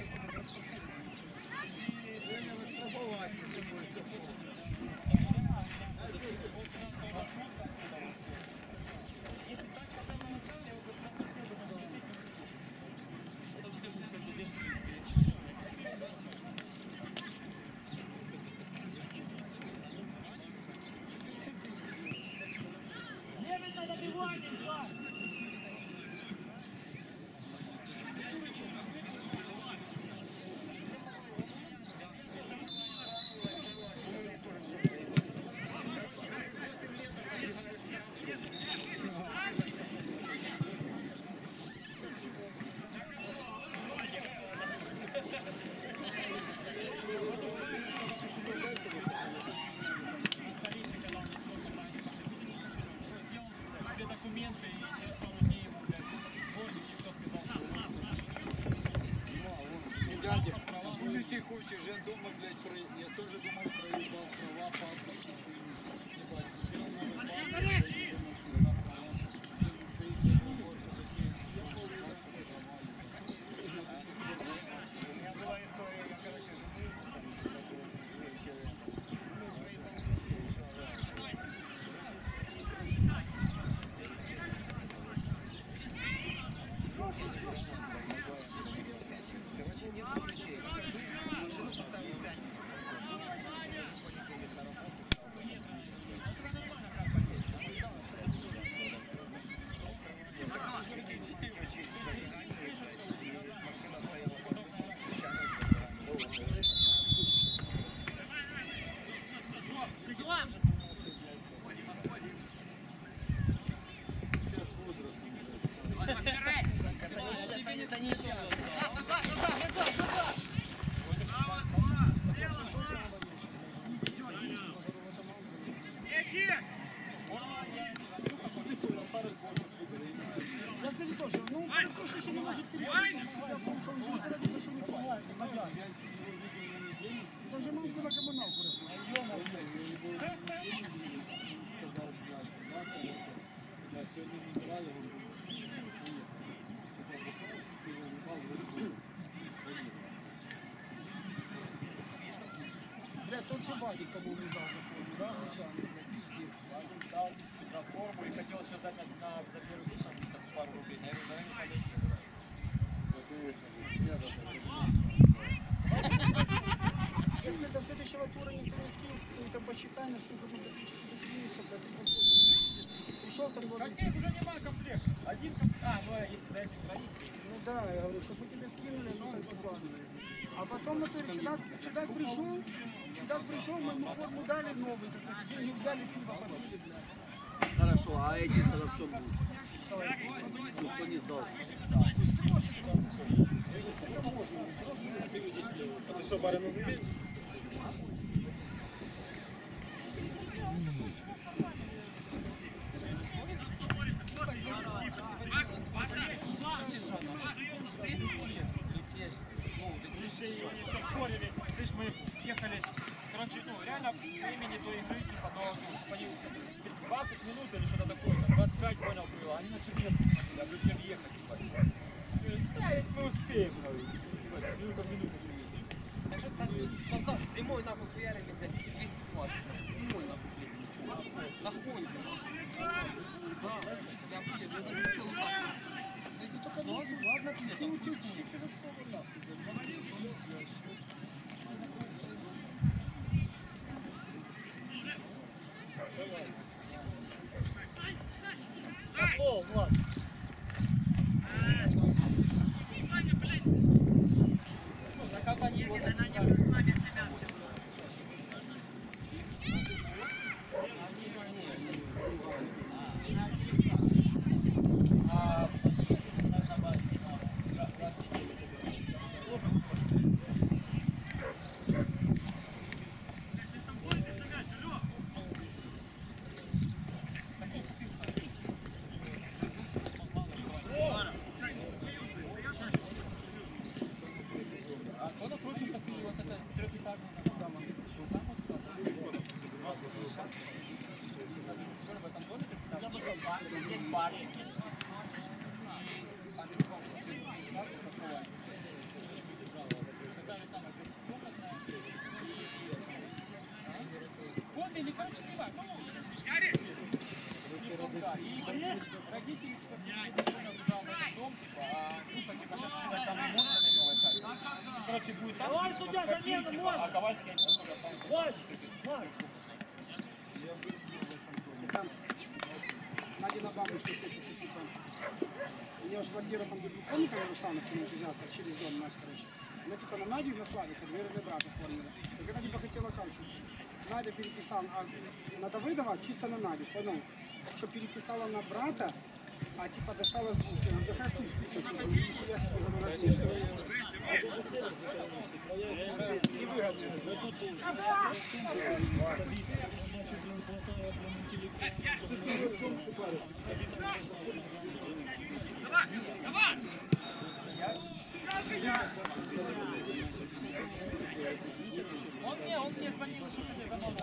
Ты хочешь, я дома, блядь, про... я тоже думал, проебал права, паспорт. Это не сейчас. Я, кстати, тоже. Ну, Паркович еще не может пересидеть себя, потому что он же разбирается, что не платит. Даже мамку на коммуналку Блядь, тот же Бадик, кому не дал за форму, да, Хричан, блядь, пиздец. Дал за форму и хотел еще дать нас на за первый день там пару рублей. Я говорю, давай не полетим. Если до следующего тура никто не скинет, то это посчитай, насколько мы скинемся, блядь, пришел там вот... Каких уже нема комплект? Один комплект. А, ну если за этим двоих. Ну да, я говорю, чтобы тебе скинули, ну так типа. А потом, например, чудак, чудак пришел, чудак пришел, мы ему форму дали новый, такой, деньги взяли, пиво попили, блядь. Хорошо, а эти тогда в чем будут? Ну, кто не сдал? А ты что, барину забил? Спорили, видишь, мы ехали, короче, ну реально времени до игры игры, типа, до они двадцать минут или что-то такое, там, двадцать пять, понял, было, они начали ехать, я говорю, где ехать, типа. Да, мы успеем, говорю, типа, минута в минуту привезли. Так что там назад, зимой нахуй хуярили, блядь, двести двадцать, зимой нахуй, блядь, на хуй, да, я, блядь, я залетел вот так. Это только ноги, ладно, блядь, ты утюжник, это слово нахуй, блядь. О, Влад. На компании вот это. Вот или короче не важно. Родители туда в дом, типа, а группа типа сейчас сделать там ремонт на этой новой хате. Короче, будет там, Давай сюда, замена, типа, можно? а Ковальский тоже останется. Там Надина бабушка хочет, что там. У нее же квартира там, где помните, там Русановки, энтузиастов, через дом у нас, короче. Она типа на Надю наславится, двоюродный брат оформила. Так она типа хотела каучу. Надя переписала, а на Давыдова чисто на Надю, понял? Что переписала на брата, а типа достала с двух. Я говорю, какая хуйня, сука, нихуя себе заморозила. Невыгодно. Он мне, он мне звонил, что ты за нового.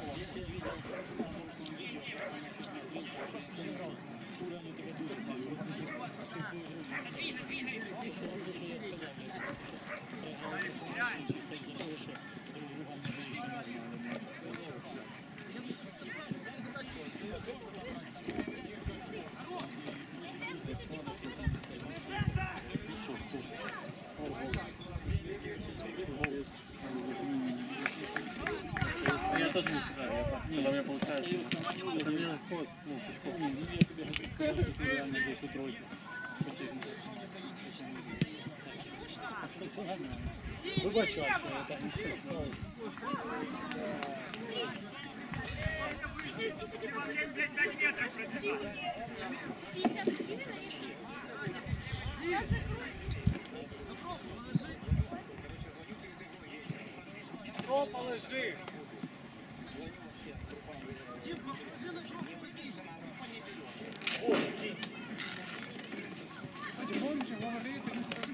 Я тоже не сыграю, я так, когда мне получается, это мне ход, ну, пешком. Не, ну я тебе говорю, что ты реально здесь у тройки. Вибачай, що я так не все став. Що положи? Потихонечку говори, ты не скажи.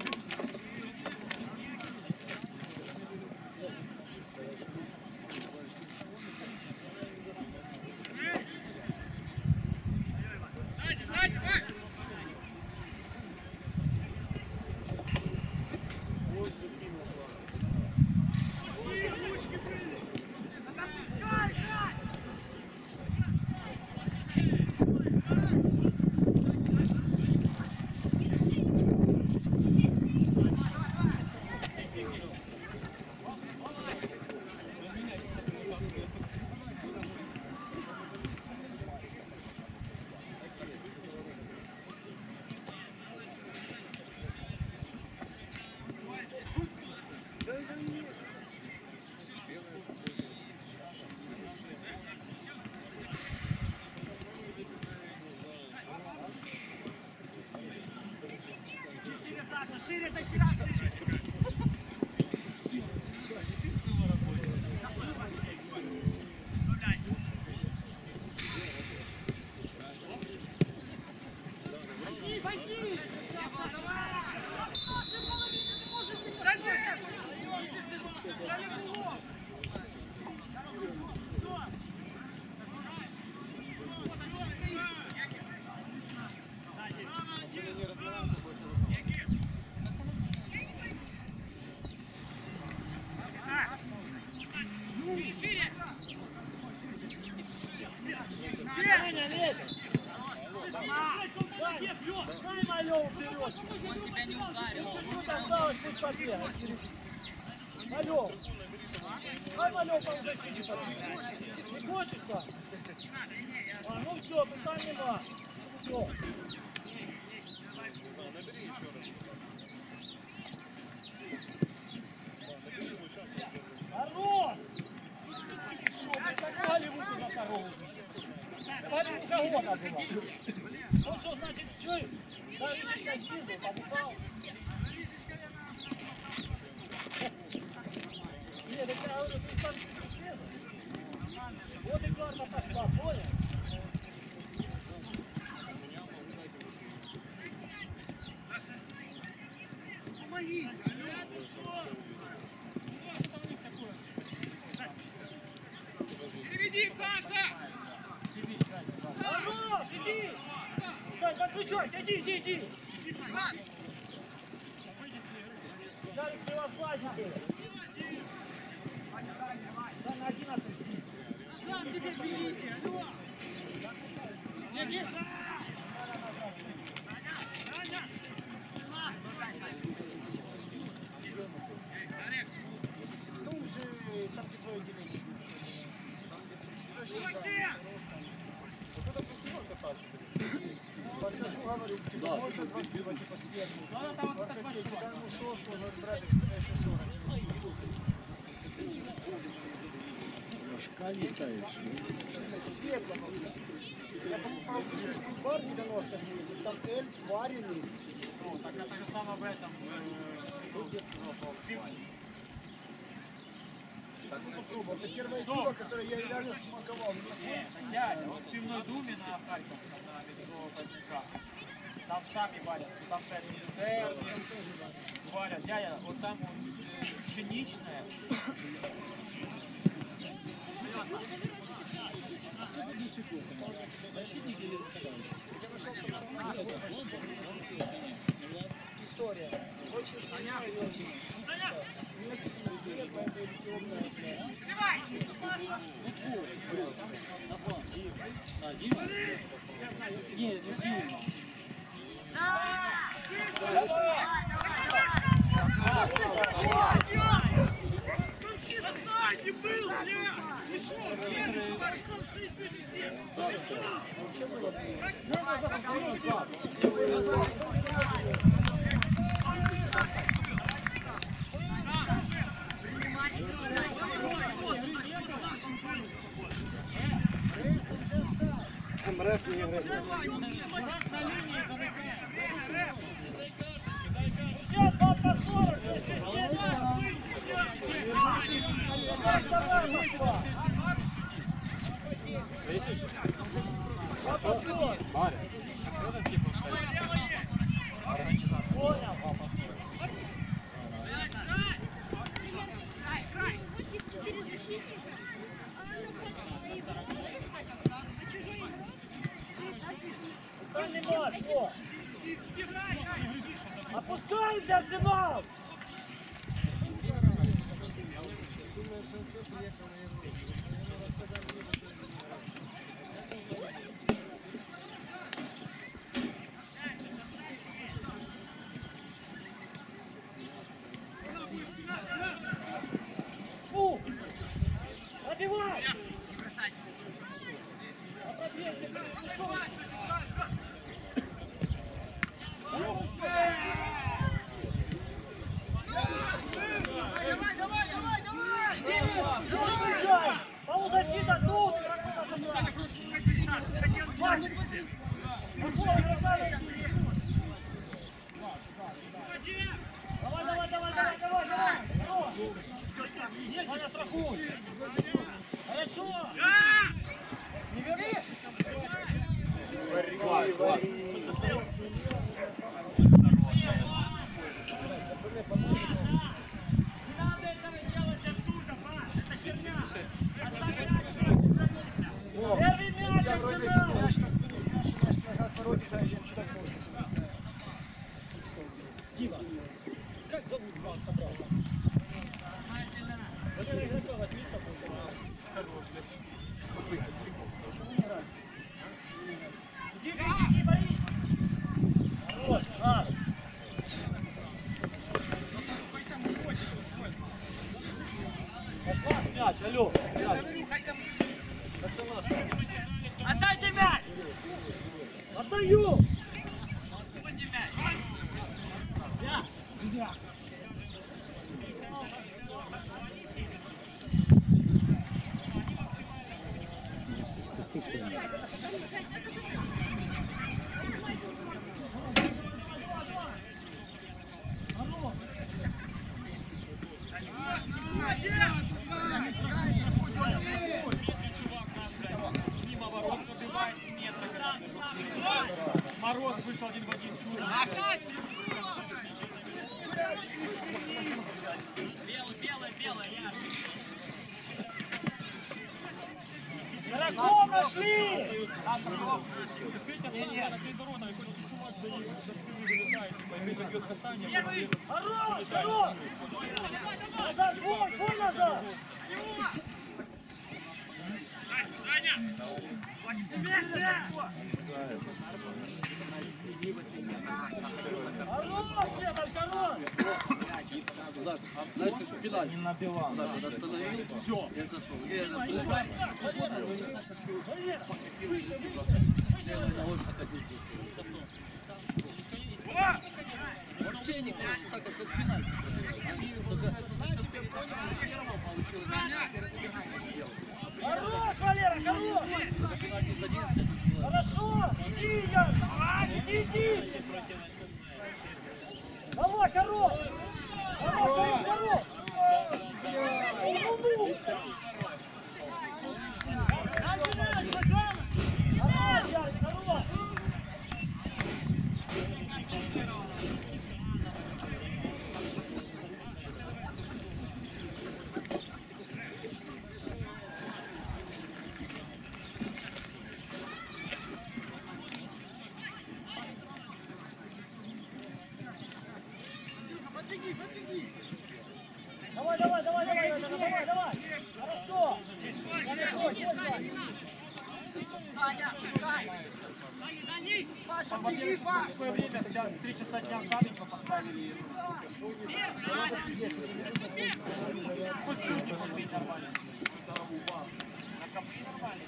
Саня, лезь! Саня, бьёт! Дай Малёву вперед! Он тебя не ударил! Чуть-чуть осталось, пусть побегает! Малёв! Дай Малёв там защитит! Не хочешь там? А, ну всё, питань нема! Всё! Хорош! Шо, блядь, так Голливуду за корову! Голливуду кого надо было? Ну что, значит, чё? Да, Ришечка снизу, побухал. Нет, так я говорю, ты сам снизу. Вот и карта пошла, понял? Помоги! Переведи, Саша! Хорош, иди! Сань, подключайся, иди, иди, иди! Дарик, ты вас платите! Да, на одиннадцать! Там теперь берите, алло! Беги! Ну уже там где твое деление. Покажу, говорю, типа, можно два пива, типа, сверху. Вот такие, кидай ему сотку, он говорит, братик, еще сорок. Ложка летаешь. Светло. Я покупал сосиску бар девяносто гривен, там эль сваренный. Ну, так это же самое в этом. Так ну попробуй. Это первое пиво, которое я реально смаковал. Дядя, вот в пивной думе на Харьковском, на Берегового Козырька, там сами варят, там стоят цистерны, варят. Дядя, вот там вот пшеничная. А кто забил четвертого? Защитник или нападающий? История. Очень смешная и очень. Не написано светлое, это или темное. А, Дима? Нет, это Дима. МРФ не грязь. Маря, что это типа? Понял. Вот здесь четыре защитника, а чужой игрок стоит так. Сильный матч, о! Опускаемся, Арсенал! У! Отбивай! Давай, давай, давай, давай! Полузащита тут! Давай, давай, давай, давай, давай, давай! Ваня, страхуй! Хорошо! Не верни! Вари, вари. Не надо этого делать оттуда, па! Это херня! Оставь первый мяч, Я вроде Арсенал! мяч, там мяч, мяч назад вроде как еще читать ножницы. Дима, как зовут вам собрал? Валера игрока возьми с собой. стою! Мороз вышел один в один, чудо. Белый, белый, белый, Яши. Дорогого нашли! Первый! Хорош, хорош! Назад, твой, твой назад! Хорош, Петр, хорош! Куда? Знаешь, как педаль? Не набивал. Куда? Когда остановил, все. Я зашел. Я вообще не хорошо, так как пенальти. Только за счет первого получилось. Хорош, Валера, хорош! Только пенальти с одиннадцати. Хорошо! Иди, Игорь! Иди, иди! Давай, хорош! Хорош, хорош! Хорош, Ярик, хорош! Давай, давай, давай, давай, давай, давай, давай. Хорошо. Саня, Саня. Паша, беги, Паша. Какое время? Сейчас три часа дня саденько поставили. Хоть сутки побить нормально. На капли нормально.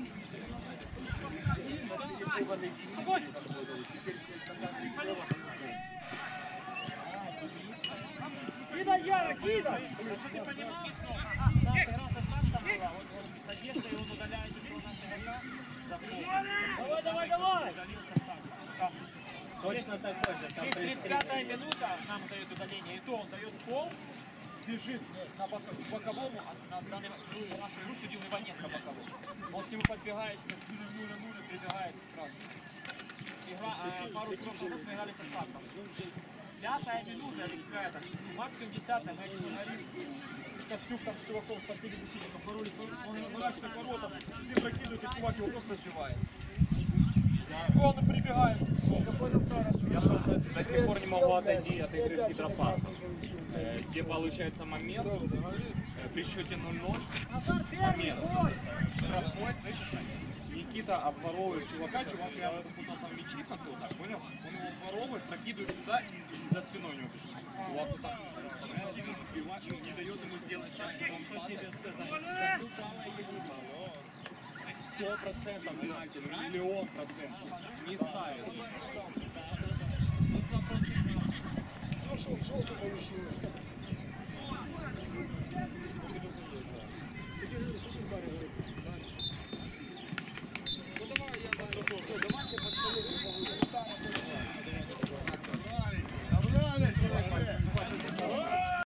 Кидай, Яра, кидай! Что ты понимал? Да, сыграл со Станцем была, вот с Одессой он удаляет у нас игрока. Давай, давай, давай! Удалил со Станцем. Точно такой же. тридцать пятая минута нам дает удаление, и то он дает пол, бежит на боковому, а на данный ну, нашу игру судил Иваненко боковой. Он к нему подбегает, нуля-нуля-нуля прибегает красный. Игра, а, пару прошлых мы играли со Станцем. Пятая минута или какая-то, максимум десятая, мы не говорим. Костюк там с чуваком, с последним защитником боролись, он разворачивается к воротам, с ним прокидывает, и чувак его просто сбивает. Он прибегает. Я просто до сих пор не могу отойти от игры с гидропасом, где получается момент, при счете ноль-ноль, момент, штрафной, слышишь, Никита обворовывает чувака, чувак прямо запутался в мячи какой-то, понял? Он его обворовывает, прокидывает сюда и за спиной у него бежит. Чувак вот так расставляет, сбивает, не дает ему сделать шаг, и он падает. Сто процентов пенальти, миллион процентов. Не ставит. Ну, что, желтый получилось.